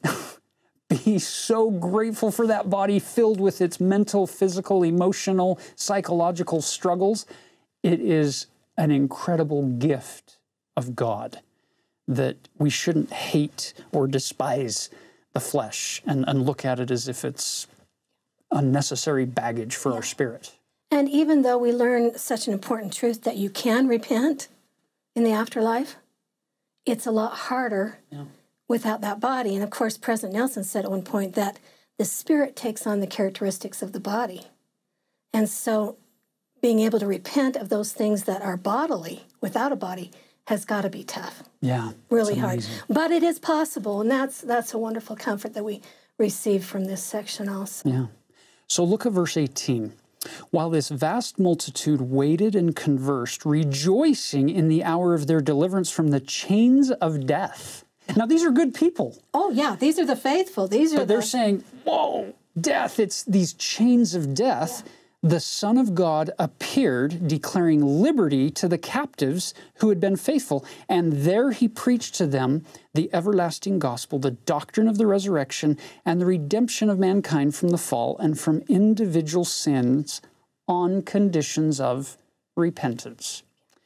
Speaker 2: Be so grateful for that body filled with its mental, physical, emotional, psychological struggles. It is an incredible gift of God that we shouldn't hate or despise the flesh and, and look at it as if it's unnecessary baggage for yeah. our spirit.
Speaker 3: And even though we learn such an important truth that you can repent in the afterlife, it's a lot harder yeah. without that body. And of course, President Nelson said at one point that the spirit takes on the characteristics of the body. And so being able to repent of those things that are bodily without a body has got to be tough.
Speaker 2: Yeah.
Speaker 3: Really hard. But it is possible, and that's that's a wonderful comfort that we receive from this section also.
Speaker 2: Yeah. So look at verse eighteen. While this vast multitude waited and conversed, rejoicing in the hour of their deliverance from the chains of death. Now, these are good people.
Speaker 3: Oh, yeah. These are the faithful. These are
Speaker 2: But they're
Speaker 3: the...
Speaker 2: saying, whoa, death. It's these chains of death. Yeah. The Son of God appeared, declaring liberty to the captives who had been faithful. And there He preached to them the everlasting gospel, the doctrine of the resurrection, and the redemption of mankind from the fall and from individual sins on conditions of repentance.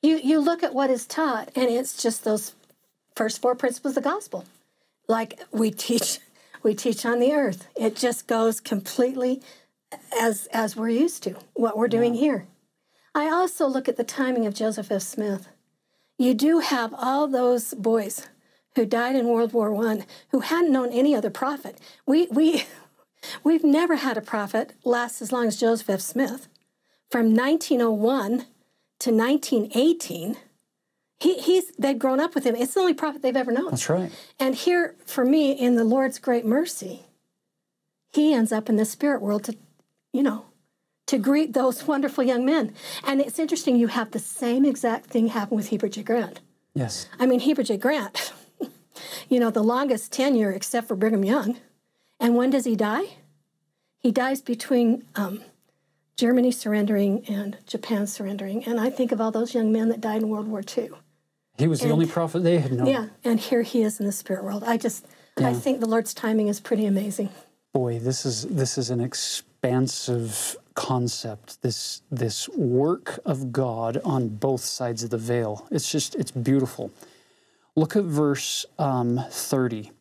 Speaker 3: You, you look at what is taught, and it's just those first four principles of the gospel. Like we teach, we teach on the earth. It just goes completely as as we're used to, what we're doing yeah. here. I also look at the timing of Joseph F. Smith. You do have all those boys who died in World War One who hadn't known any other prophet. We, we, we've never had a prophet last as long as Joseph F. Smith. From nineteen oh one to nineteen eighteen, he, he's, they've grown up with him. It's the only prophet they've ever known.
Speaker 2: That's right.
Speaker 3: And here, for me, in the Lord's great mercy, he ends up in the spirit world to, you know, to greet those wonderful young men. And it's interesting, you have the same exact thing happen with Heber J. Grant.
Speaker 2: Yes.
Speaker 3: I mean, Heber J. Grant, you know, the longest tenure except for Brigham Young. And when does he die? He dies between um, Germany surrendering and Japan surrendering. And I think of all those young men that died in World War Two.
Speaker 2: He was the
Speaker 3: and,
Speaker 2: only prophet they had known.
Speaker 3: Yeah, and here he is in the spirit world. I just, yeah. I think the Lord's timing is pretty amazing.
Speaker 2: Boy, this is this is an expansive concept, this this work of God on both sides of the veil. It's just, it's beautiful. Look at verse um, thirty.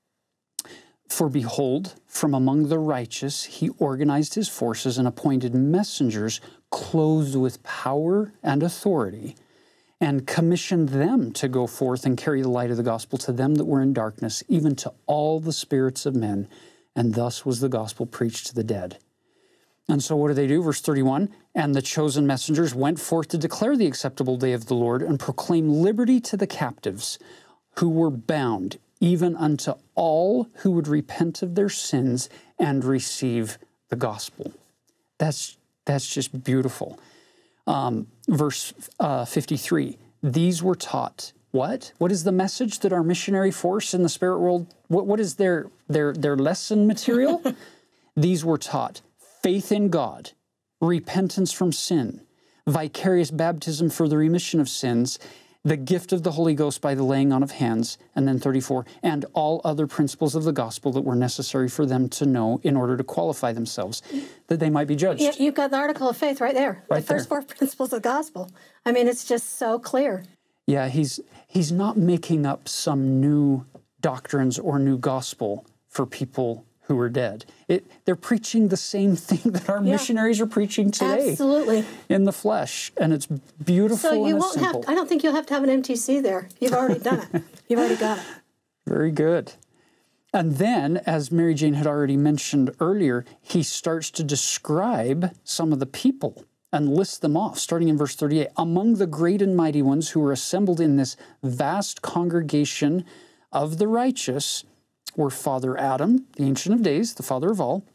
Speaker 2: For behold, from among the righteous he organized his forces and appointed messengers clothed with power and authority, and commissioned them to go forth and carry the light of the gospel to them that were in darkness, even to all the spirits of men. And thus was the gospel preached to the dead. And so what do they do? Verse thirty-one, and the chosen messengers went forth to declare the acceptable day of the Lord and proclaim liberty to the captives who were bound, even unto all who would repent of their sins and receive the gospel. That's, that's just beautiful. Um, verse uh, fifty-three, these were taught what? What is the message that our missionary force in the spirit world, what, what is their, their, their lesson material? These were taught faith in God, repentance from sin, vicarious baptism for the remission of sins, the gift of the Holy Ghost by the laying on of hands, and then thirty-four, and all other principles of the gospel that were necessary for them to know in order to qualify themselves, that they might be judged.
Speaker 3: Yeah, you've got the article of faith right there,
Speaker 2: right
Speaker 3: the first
Speaker 2: there.
Speaker 3: four principles of the gospel. I mean, it's just so clear.
Speaker 2: Yeah, he's, he's not making up some new doctrines or new gospel for people who are dead. It, they're preaching the same thing that our yeah. missionaries are preaching today.
Speaker 3: Absolutely.
Speaker 2: In the flesh. And it's beautiful
Speaker 3: so you
Speaker 2: and
Speaker 3: won't
Speaker 2: simple.
Speaker 3: Have, I don't think you'll have to have an M T C there. You've already done it. You've already got it.
Speaker 2: Very good. And then, as Mary Jane had already mentioned earlier, he starts to describe some of the people and list them off, starting in verse thirty-eight. Among the great and mighty ones who were assembled in this vast congregation of the righteous were Father Adam, the Ancient of Days, the father of all.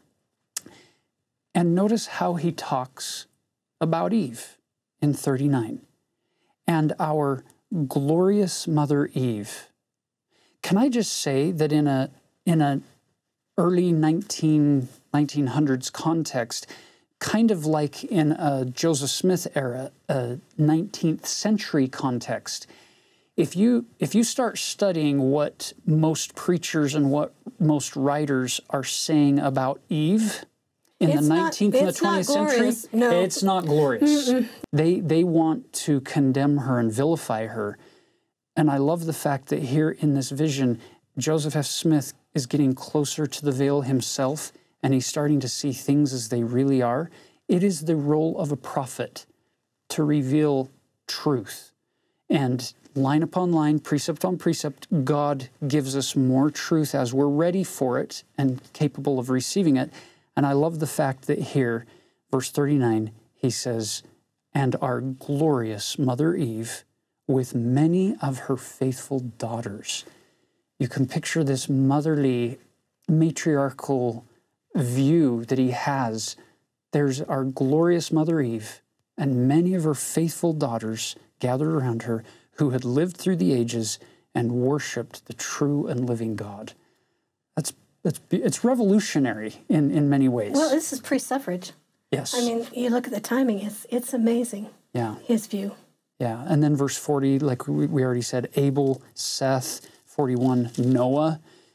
Speaker 2: And notice how he talks about Eve in thirty-nine. And our glorious mother Eve. Can I just say that in a in a early nineteen, nineteen hundreds context, kind of like in a Joseph Smith era, a nineteenth century context, If you, if you start studying what most preachers and what most writers are saying about Eve in
Speaker 3: it's
Speaker 2: the
Speaker 3: not,
Speaker 2: nineteenth and the twentieth century,
Speaker 3: no.
Speaker 2: it's not glorious. Mm-mm. They, they want to condemn her and vilify her. And I love the fact that here in this vision, Joseph F. Smith is getting closer to the veil himself, and he's starting to see things as they really are. It is the role of a prophet to reveal truth. And line upon line, precept on precept, God gives us more truth as we're ready for it and capable of receiving it. And I love the fact that here, verse thirty-nine, he says, and our glorious Mother Eve with many of her faithful daughters. You can picture this motherly, matriarchal view that he has. There's our glorious Mother Eve and many of her faithful daughters gathered around her who had lived through the ages and worshiped the true and living God. That's, that's it's revolutionary in, in many ways.
Speaker 3: Well, this is pre-suffrage.
Speaker 2: Yes.
Speaker 3: I mean, you look at the timing, it's, it's amazing,
Speaker 2: yeah.
Speaker 3: his view.
Speaker 2: Yeah, and then verse forty, like we, we already said, Abel, Seth, forty-one, Noah.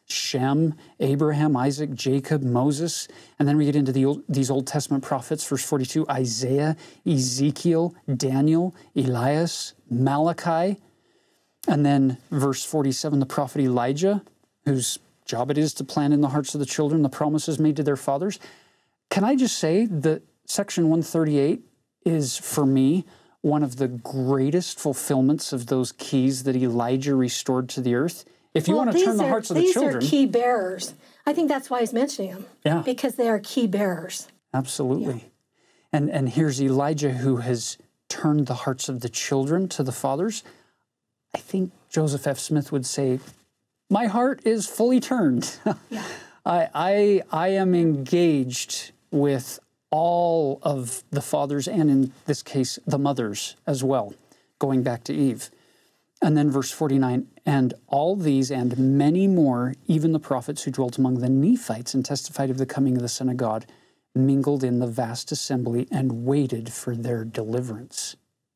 Speaker 2: Shem, Abraham, Isaac, Jacob, Moses. And then we get into the old, these Old Testament prophets, verse forty-two, Isaiah, Ezekiel, Daniel, Elias, Malachi. And then verse forty-seven, the prophet Elijah, whose job it is to plant in the hearts of the children the promises made to their fathers. Can I just say that section one thirty-eight is, for me, one of the greatest fulfillments of those keys that Elijah restored to the earth? If you
Speaker 3: well,
Speaker 2: want to turn the
Speaker 3: are,
Speaker 2: hearts of the children...
Speaker 3: These are key bearers. I think that's why he's mentioning them.
Speaker 2: Yeah.
Speaker 3: Because they are key bearers.
Speaker 2: Absolutely.
Speaker 3: Yeah.
Speaker 2: And, and here's Elijah, who has turned the hearts of the children to the fathers. I think Joseph F. Smith would say, my heart is fully turned. Yeah. I, I, I am engaged with all of the fathers, and in this case, the mothers as well, going back to Eve. And then verse forty-nine, and all these and many more, even the prophets who dwelt among the Nephites and testified of the coming of the Son of God, mingled in the vast assembly and waited for their deliverance.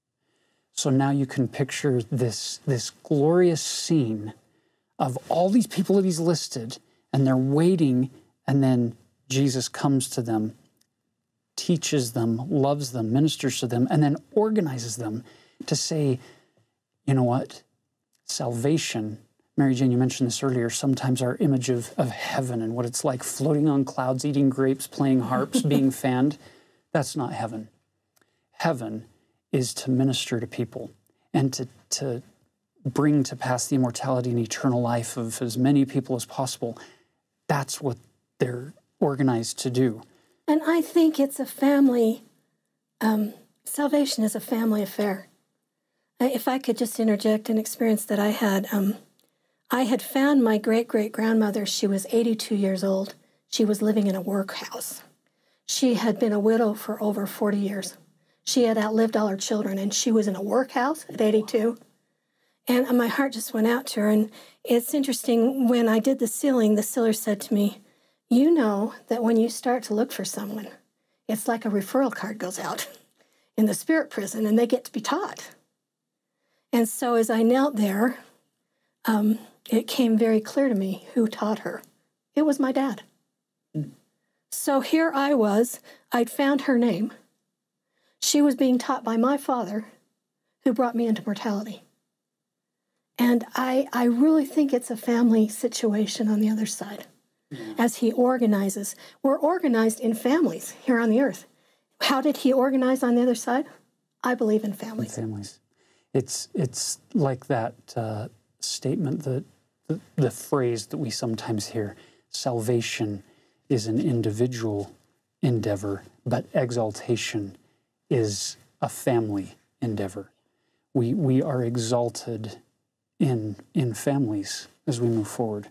Speaker 2: So now you can picture this, this glorious scene of all these people that he's listed, and they're waiting, and then Jesus comes to them, teaches them, loves them, ministers to them, and then organizes them to say, you know what? Salvation, Mary Jane, you mentioned this earlier, sometimes our image of, of heaven and what it's like floating on clouds, eating grapes, playing harps, being fanned, that's not heaven. Heaven is to minister to people and to, to bring to pass the immortality and eternal life of as many people as possible. That's what they're organized to do.
Speaker 3: And I think it's a family, um, salvation is a family affair. If I could just interject an experience that I had, um, I had found my great-great-grandmother. She was eighty-two years old. She was living in a workhouse. She had been a widow for over forty years. She had outlived all her children, and she was in a workhouse at eighty-two. And my heart just went out to her. And it's interesting, when I did the sealing, the sealer said to me, you know that when you start to look for someone, it's like a referral card goes out in the spirit prison, and they get to be taught. And so as I knelt there, um, it came very clear to me who taught her. It was my dad. Mm. So here I was. I'd found her name. She was being taught by my father, who brought me into mortality. And I, I really think it's a family situation on the other side. Mm. As he organizes. We're organized in families here on the earth. How did he organize on the other side? I believe in families.
Speaker 2: In families. It's it's like that uh, statement, that the, the phrase that we sometimes hear, salvation is an individual endeavor, but exaltation is a family endeavor. We we are exalted in in families as we move forward.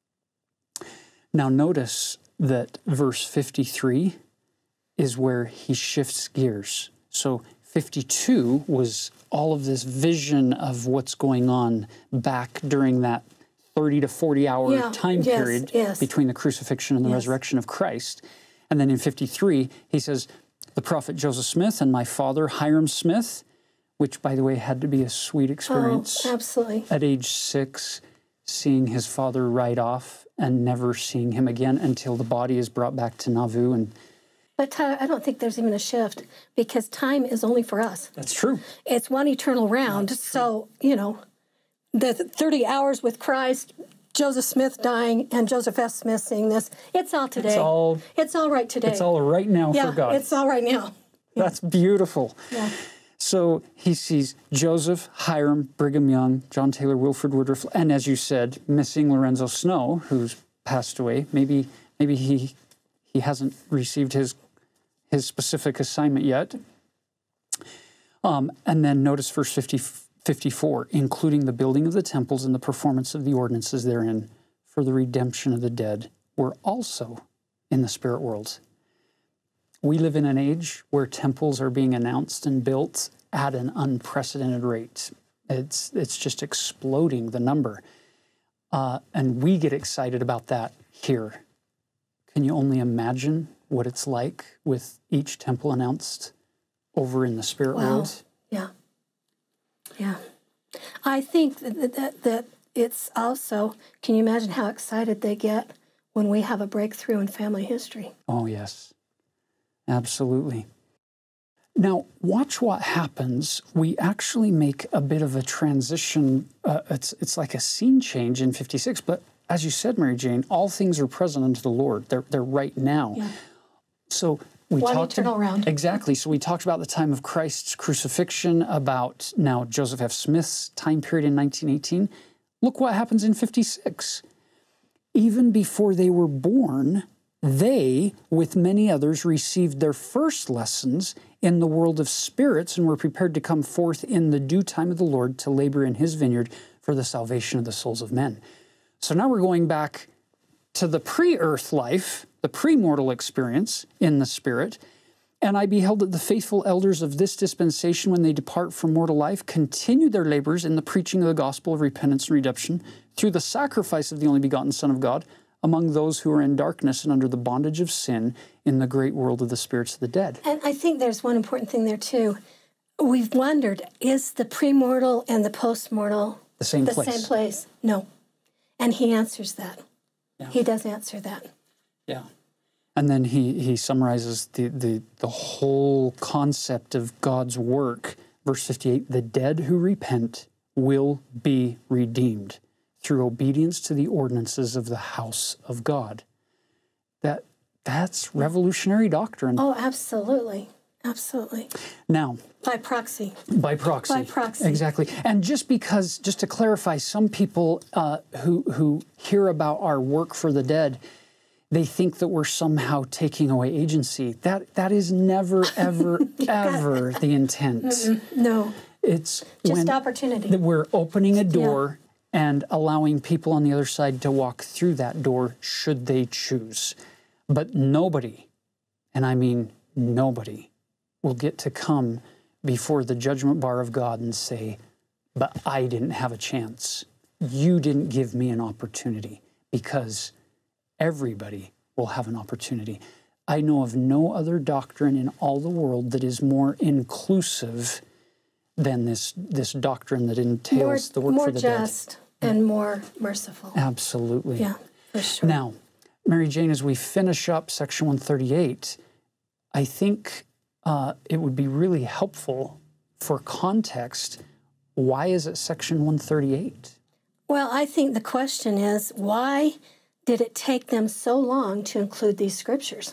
Speaker 2: Now notice that verse fifty-three is where he shifts gears. So fifty-two was all of this vision of what's going on back during that thirty to forty hour
Speaker 3: yeah,
Speaker 2: time
Speaker 3: yes,
Speaker 2: period
Speaker 3: yes.
Speaker 2: between the crucifixion and the yes. resurrection of Christ. And then in fifty-three, he says, the prophet Joseph Smith and my father Hiram Smith, which, by the way, had to be a sweet experience.
Speaker 3: Oh, absolutely.
Speaker 2: At age six, seeing his father ride off and never seeing him again until the body is brought back to Nauvoo. And
Speaker 3: But Tyler, I don't think there's even a shift, because time is only for us.
Speaker 2: That's true.
Speaker 3: It's one eternal round. So, you know, the thirty hours with Christ, Joseph Smith dying, and Joseph F. Smith seeing this, it's all today.
Speaker 2: It's all,
Speaker 3: it's all right today.
Speaker 2: It's all right now
Speaker 3: yeah,
Speaker 2: for God.
Speaker 3: It's all right now.
Speaker 2: Yeah. That's beautiful.
Speaker 3: Yeah.
Speaker 2: So he sees Joseph, Hiram, Brigham Young, John Taylor, Wilford Woodruff, and as you said, missing Lorenzo Snow, who's passed away. Maybe maybe he he hasn't received his his specific assignment yet. Um, and then notice verse fifty, fifty-four, including the building of the temples and the performance of the ordinances therein for the redemption of the dead, were also in the spirit world. We live in an age where temples are being announced and built at an unprecedented rate. It's, it's just exploding, the number. Uh, and we get excited about that here. Can you only imagine what it's like with each temple announced over in the spirit
Speaker 3: wow.
Speaker 2: world?
Speaker 3: Yeah. Yeah. I think that, that, that it's also, can you imagine how excited they get when we have a breakthrough in family history?
Speaker 2: Oh, yes. Absolutely. Now, watch what happens. We actually make a bit of a transition. Uh, it's, it's like a scene change in fifty-six, but as you said, Mary Jane, all things are present unto the Lord. They're, they're right now.
Speaker 3: Yeah.
Speaker 2: So we
Speaker 3: One
Speaker 2: talked
Speaker 3: eternal round.
Speaker 2: Exactly. So we talked about the time of Christ's crucifixion, about now Joseph F. Smith's time period in nineteen eighteen. Look what happens in fifty-six. Even before they were born, they, with many others, received their first lessons in the world of spirits and were prepared to come forth in the due time of the Lord to labor in his vineyard for the salvation of the souls of men. So now we're going back to the pre-earth life, the pre-mortal experience in the Spirit. And I beheld that the faithful elders of this dispensation, when they depart from mortal life, continue their labors in the preaching of the gospel of repentance and redemption through the sacrifice of the only begotten Son of God among those who are in darkness and under the bondage of sin in the great world of the spirits of the dead.
Speaker 3: And I think there's one important thing there, too. We've wondered, is the pre-mortal and the post-mortal
Speaker 2: The same
Speaker 3: the
Speaker 2: place.
Speaker 3: same place? No. And he answers that.
Speaker 2: Yeah.
Speaker 3: He does answer that.
Speaker 2: Yeah. And then he, he summarizes the, the, the whole concept of God's work. Verse fifty-eight, the dead who repent will be redeemed through obedience to the ordinances of the house of God. That That's revolutionary doctrine.
Speaker 3: Oh, absolutely. Absolutely.
Speaker 2: Now,
Speaker 3: by proxy.
Speaker 2: By proxy.
Speaker 3: By proxy.
Speaker 2: Exactly. And just because, just to clarify, some people uh, who, who hear about our work for the dead, they think that we're somehow taking away agency. That That is never, ever, ever the intent.
Speaker 3: Mm-mm. No.
Speaker 2: It's
Speaker 3: just
Speaker 2: when
Speaker 3: opportunity.
Speaker 2: That we're opening a door yeah. and allowing people on the other side to walk through that door should they choose. But nobody, and I mean nobody, will get to come before the judgment bar of God and say, but I didn't have a chance. You didn't give me an opportunity, because everybody will have an opportunity. I know of no other doctrine in all the world that is more inclusive than this, this doctrine that entails
Speaker 3: more,
Speaker 2: the work
Speaker 3: more
Speaker 2: for the dead.
Speaker 3: More just and more merciful.
Speaker 2: Absolutely.
Speaker 3: Yeah, for sure.
Speaker 2: Now, Mary Jane, as we finish up section one thirty-eight, I think uh, it would be really helpful for context. Why is it section one thirty-eight?
Speaker 3: Well, I think the question is, why did it take them so long to include these scriptures?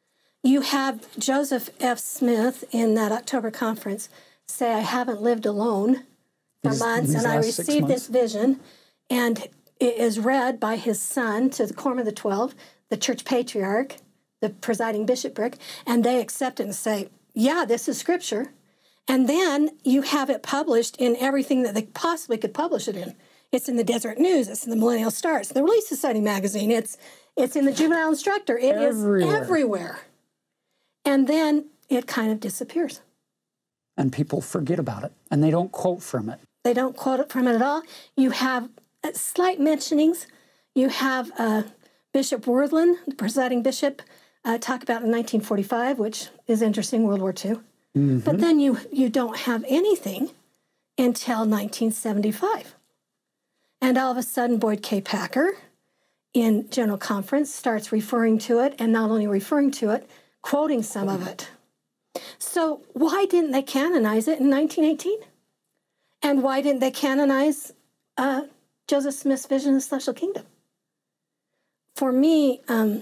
Speaker 3: You have Joseph F. Smith in that October conference say, I haven't lived alone for
Speaker 2: These-
Speaker 3: months,
Speaker 2: these
Speaker 3: and I
Speaker 2: last six
Speaker 3: received
Speaker 2: months?
Speaker 3: this vision, and it is read by his son to the Quorum of the Twelve, the church patriarch, the presiding bishopric, and they accept it and say, yeah, this is scripture. And then you have it published in everything that they possibly could publish it in. It's in the Desert News, it's in the Millennial Star, it's in the Relief Society magazine, it's it's in the Juvenile Instructor, it
Speaker 2: Everywhere.
Speaker 3: is everywhere. And then it kind of disappears.
Speaker 2: And people forget about it, and they don't quote from it.
Speaker 3: They don't quote it from it at all. You have uh, slight mentionings. You have uh, Bishop Worthland, the presiding bishop, uh, talk about in nineteen forty-five, which is interesting, World War Two. Mm-hmm. But then you, you don't have anything until nineteen seventy-five. And all of a sudden, Boyd K. Packer, in General Conference, starts referring to it, and not only referring to it, quoting some of it. So why didn't they canonize it in nineteen eighteen? And why didn't they canonize uh, Joseph Smith's vision of the celestial kingdom? For me, um,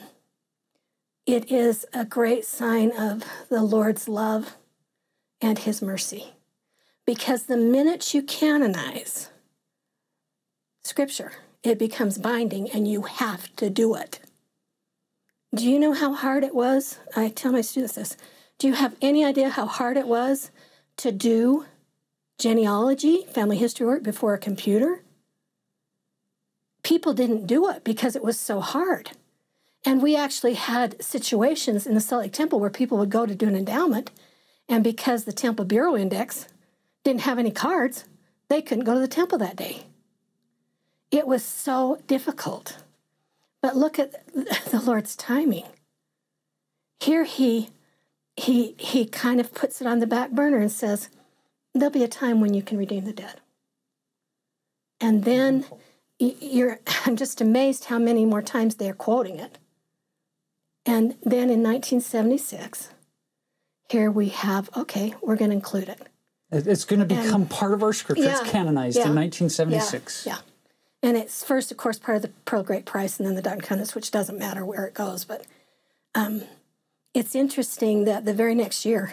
Speaker 3: it is a great sign of the Lord's love and his mercy. Because the minute you canonize Scripture, it becomes binding and you have to do it. Do you know how hard it was? I tell my students this. Do you have any idea how hard it was to do genealogy, family history work before a computer? People didn't do it because it was so hard. And we actually had situations in the Salt Lake Temple where people would go to do an endowment, and because the Temple Bureau Index didn't have any cards, they couldn't go to the temple that day. It was so difficult. But look at the Lord's timing. Here he, he, he kind of puts it on the back burner and says, there'll be a time when you can redeem the dead. And then you're, I'm just amazed how many more times they're quoting it. And then in nineteen seventy-six, here we have, okay, we're going to include it.
Speaker 2: It's going to become and, part of our scripture.
Speaker 3: Yeah,
Speaker 2: it's canonized
Speaker 3: yeah,
Speaker 2: in nineteen seventy-six.
Speaker 3: Yeah, yeah. And it's first, of course, part of the Pearl of Great Price, and then the Doctrine and Covenants, which doesn't matter where it goes. But um, it's interesting that the very next year,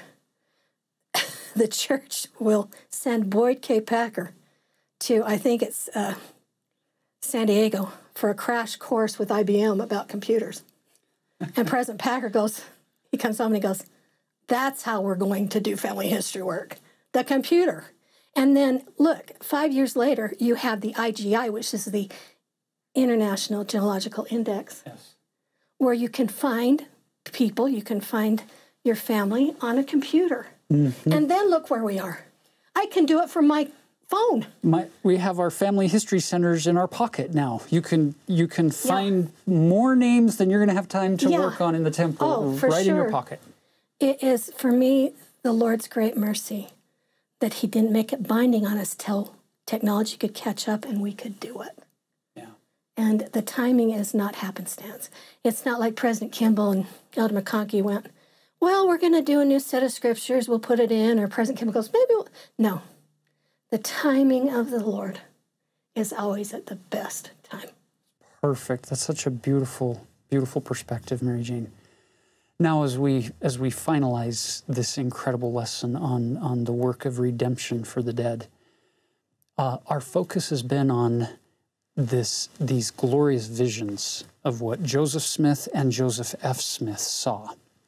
Speaker 3: the church will send Boyd K. Packer to, I think it's uh, San Diego, for a crash course with I B M about computers. And President Packer goes, he comes home and he goes, that's how we're going to do family history work, the computer. And then, look, five years later, you have the I G I, which is the International Genealogical Index, yes, where you can find people, you can find your family on a computer. Mm-hmm. And then look where we are. I can do it from my phone.
Speaker 2: My, we have our family history centers in our pocket now. You can you can find yeah. more names than you're going to have time to yeah. work on in the temple,
Speaker 3: oh, for
Speaker 2: right
Speaker 3: sure.
Speaker 2: in your pocket.
Speaker 3: It is, for me, the Lord's great mercy that he didn't make it binding on us till technology could catch up and we could do it.
Speaker 2: Yeah.
Speaker 3: And the timing is not happenstance. It's not like President Kimball and Elder McConkie went, well, we're going to do a new set of scriptures, we'll put it in, or President Kimball goes, maybe we'll... No. The timing of the Lord is always at the best time.
Speaker 2: Perfect. That's such a beautiful, beautiful perspective, Mary Jane. Now, as we as we finalize this incredible lesson on, on the work of redemption for the dead, uh, our focus has been on this these glorious visions of what Joseph Smith and Joseph F. Smith saw.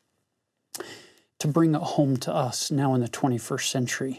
Speaker 2: To bring it home to us now in the twenty-first century,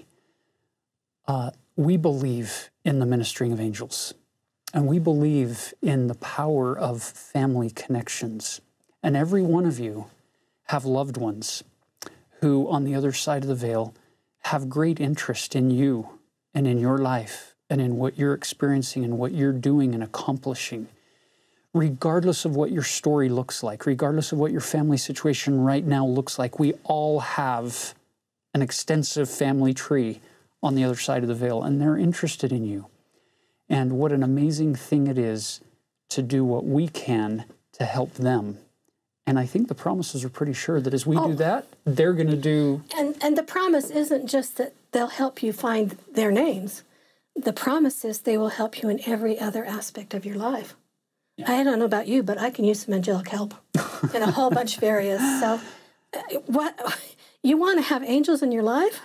Speaker 2: uh, we believe in the ministering of angels, and we believe in the power of family connections. And every one of you have loved ones who, on the other side of the veil, have great interest in you and in your life and in what you're experiencing and what you're doing and accomplishing. Regardless of what your story looks like, regardless of what your family situation right now looks like, we all have an extensive family tree on the other side of the veil, and they're interested in you. And what an amazing thing it is to do what we can to help them. And I think the promises are pretty sure that as we oh. do that, they're going to do...
Speaker 3: And, and the promise isn't just that they'll help you find their names. The promise is they will help you in every other aspect of your life. Yeah. I don't know about you, but I can use some angelic help in a whole bunch of areas. So uh, what you want to have angels in your life?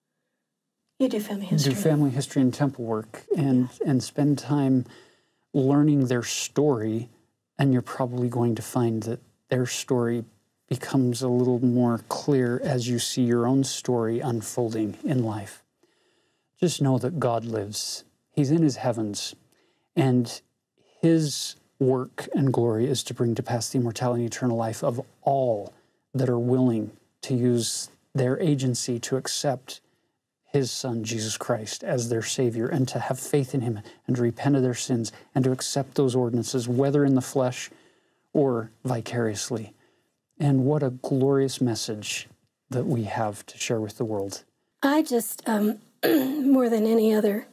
Speaker 3: You do family history.
Speaker 2: Do family history and temple work and, yeah. and spend time learning their story, and you're probably going to find that their story becomes a little more clear as you see your own story unfolding in life. Just know that God lives. He's in his heavens, and his work and glory is to bring to pass the immortality and eternal life of all that are willing to use their agency to accept his Son, Jesus Christ, as their Savior, and to have faith in him and to repent of their sins and to accept those ordinances, whether in the flesh or vicariously. And what a glorious message that we have to share with the world.
Speaker 3: I just, um, more than any other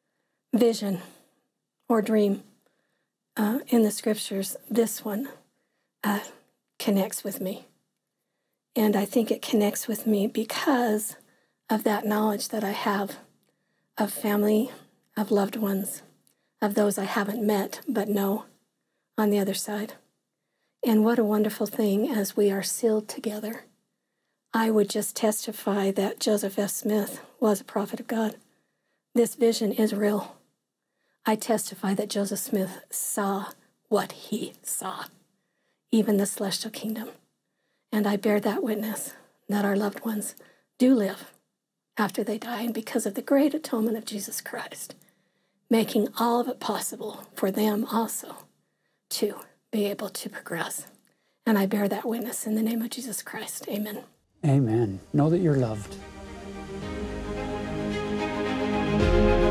Speaker 3: vision or dream uh, in the scriptures, this one uh, connects with me. And I think it connects with me because of that knowledge that I have of family, of loved ones, of those I haven't met but know on the other side. And what a wonderful thing as we are sealed together. I would just testify that Joseph F. Smith was a prophet of God. This vision is real. I testify that Joseph Smith saw what he saw, even the celestial kingdom. And I bear that witness that our loved ones do live after they die, and because of the great atonement of Jesus Christ, making all of it possible for them also to be able to progress. And I bear that witness in the name of Jesus Christ. Amen.
Speaker 2: Amen. Know that you're loved.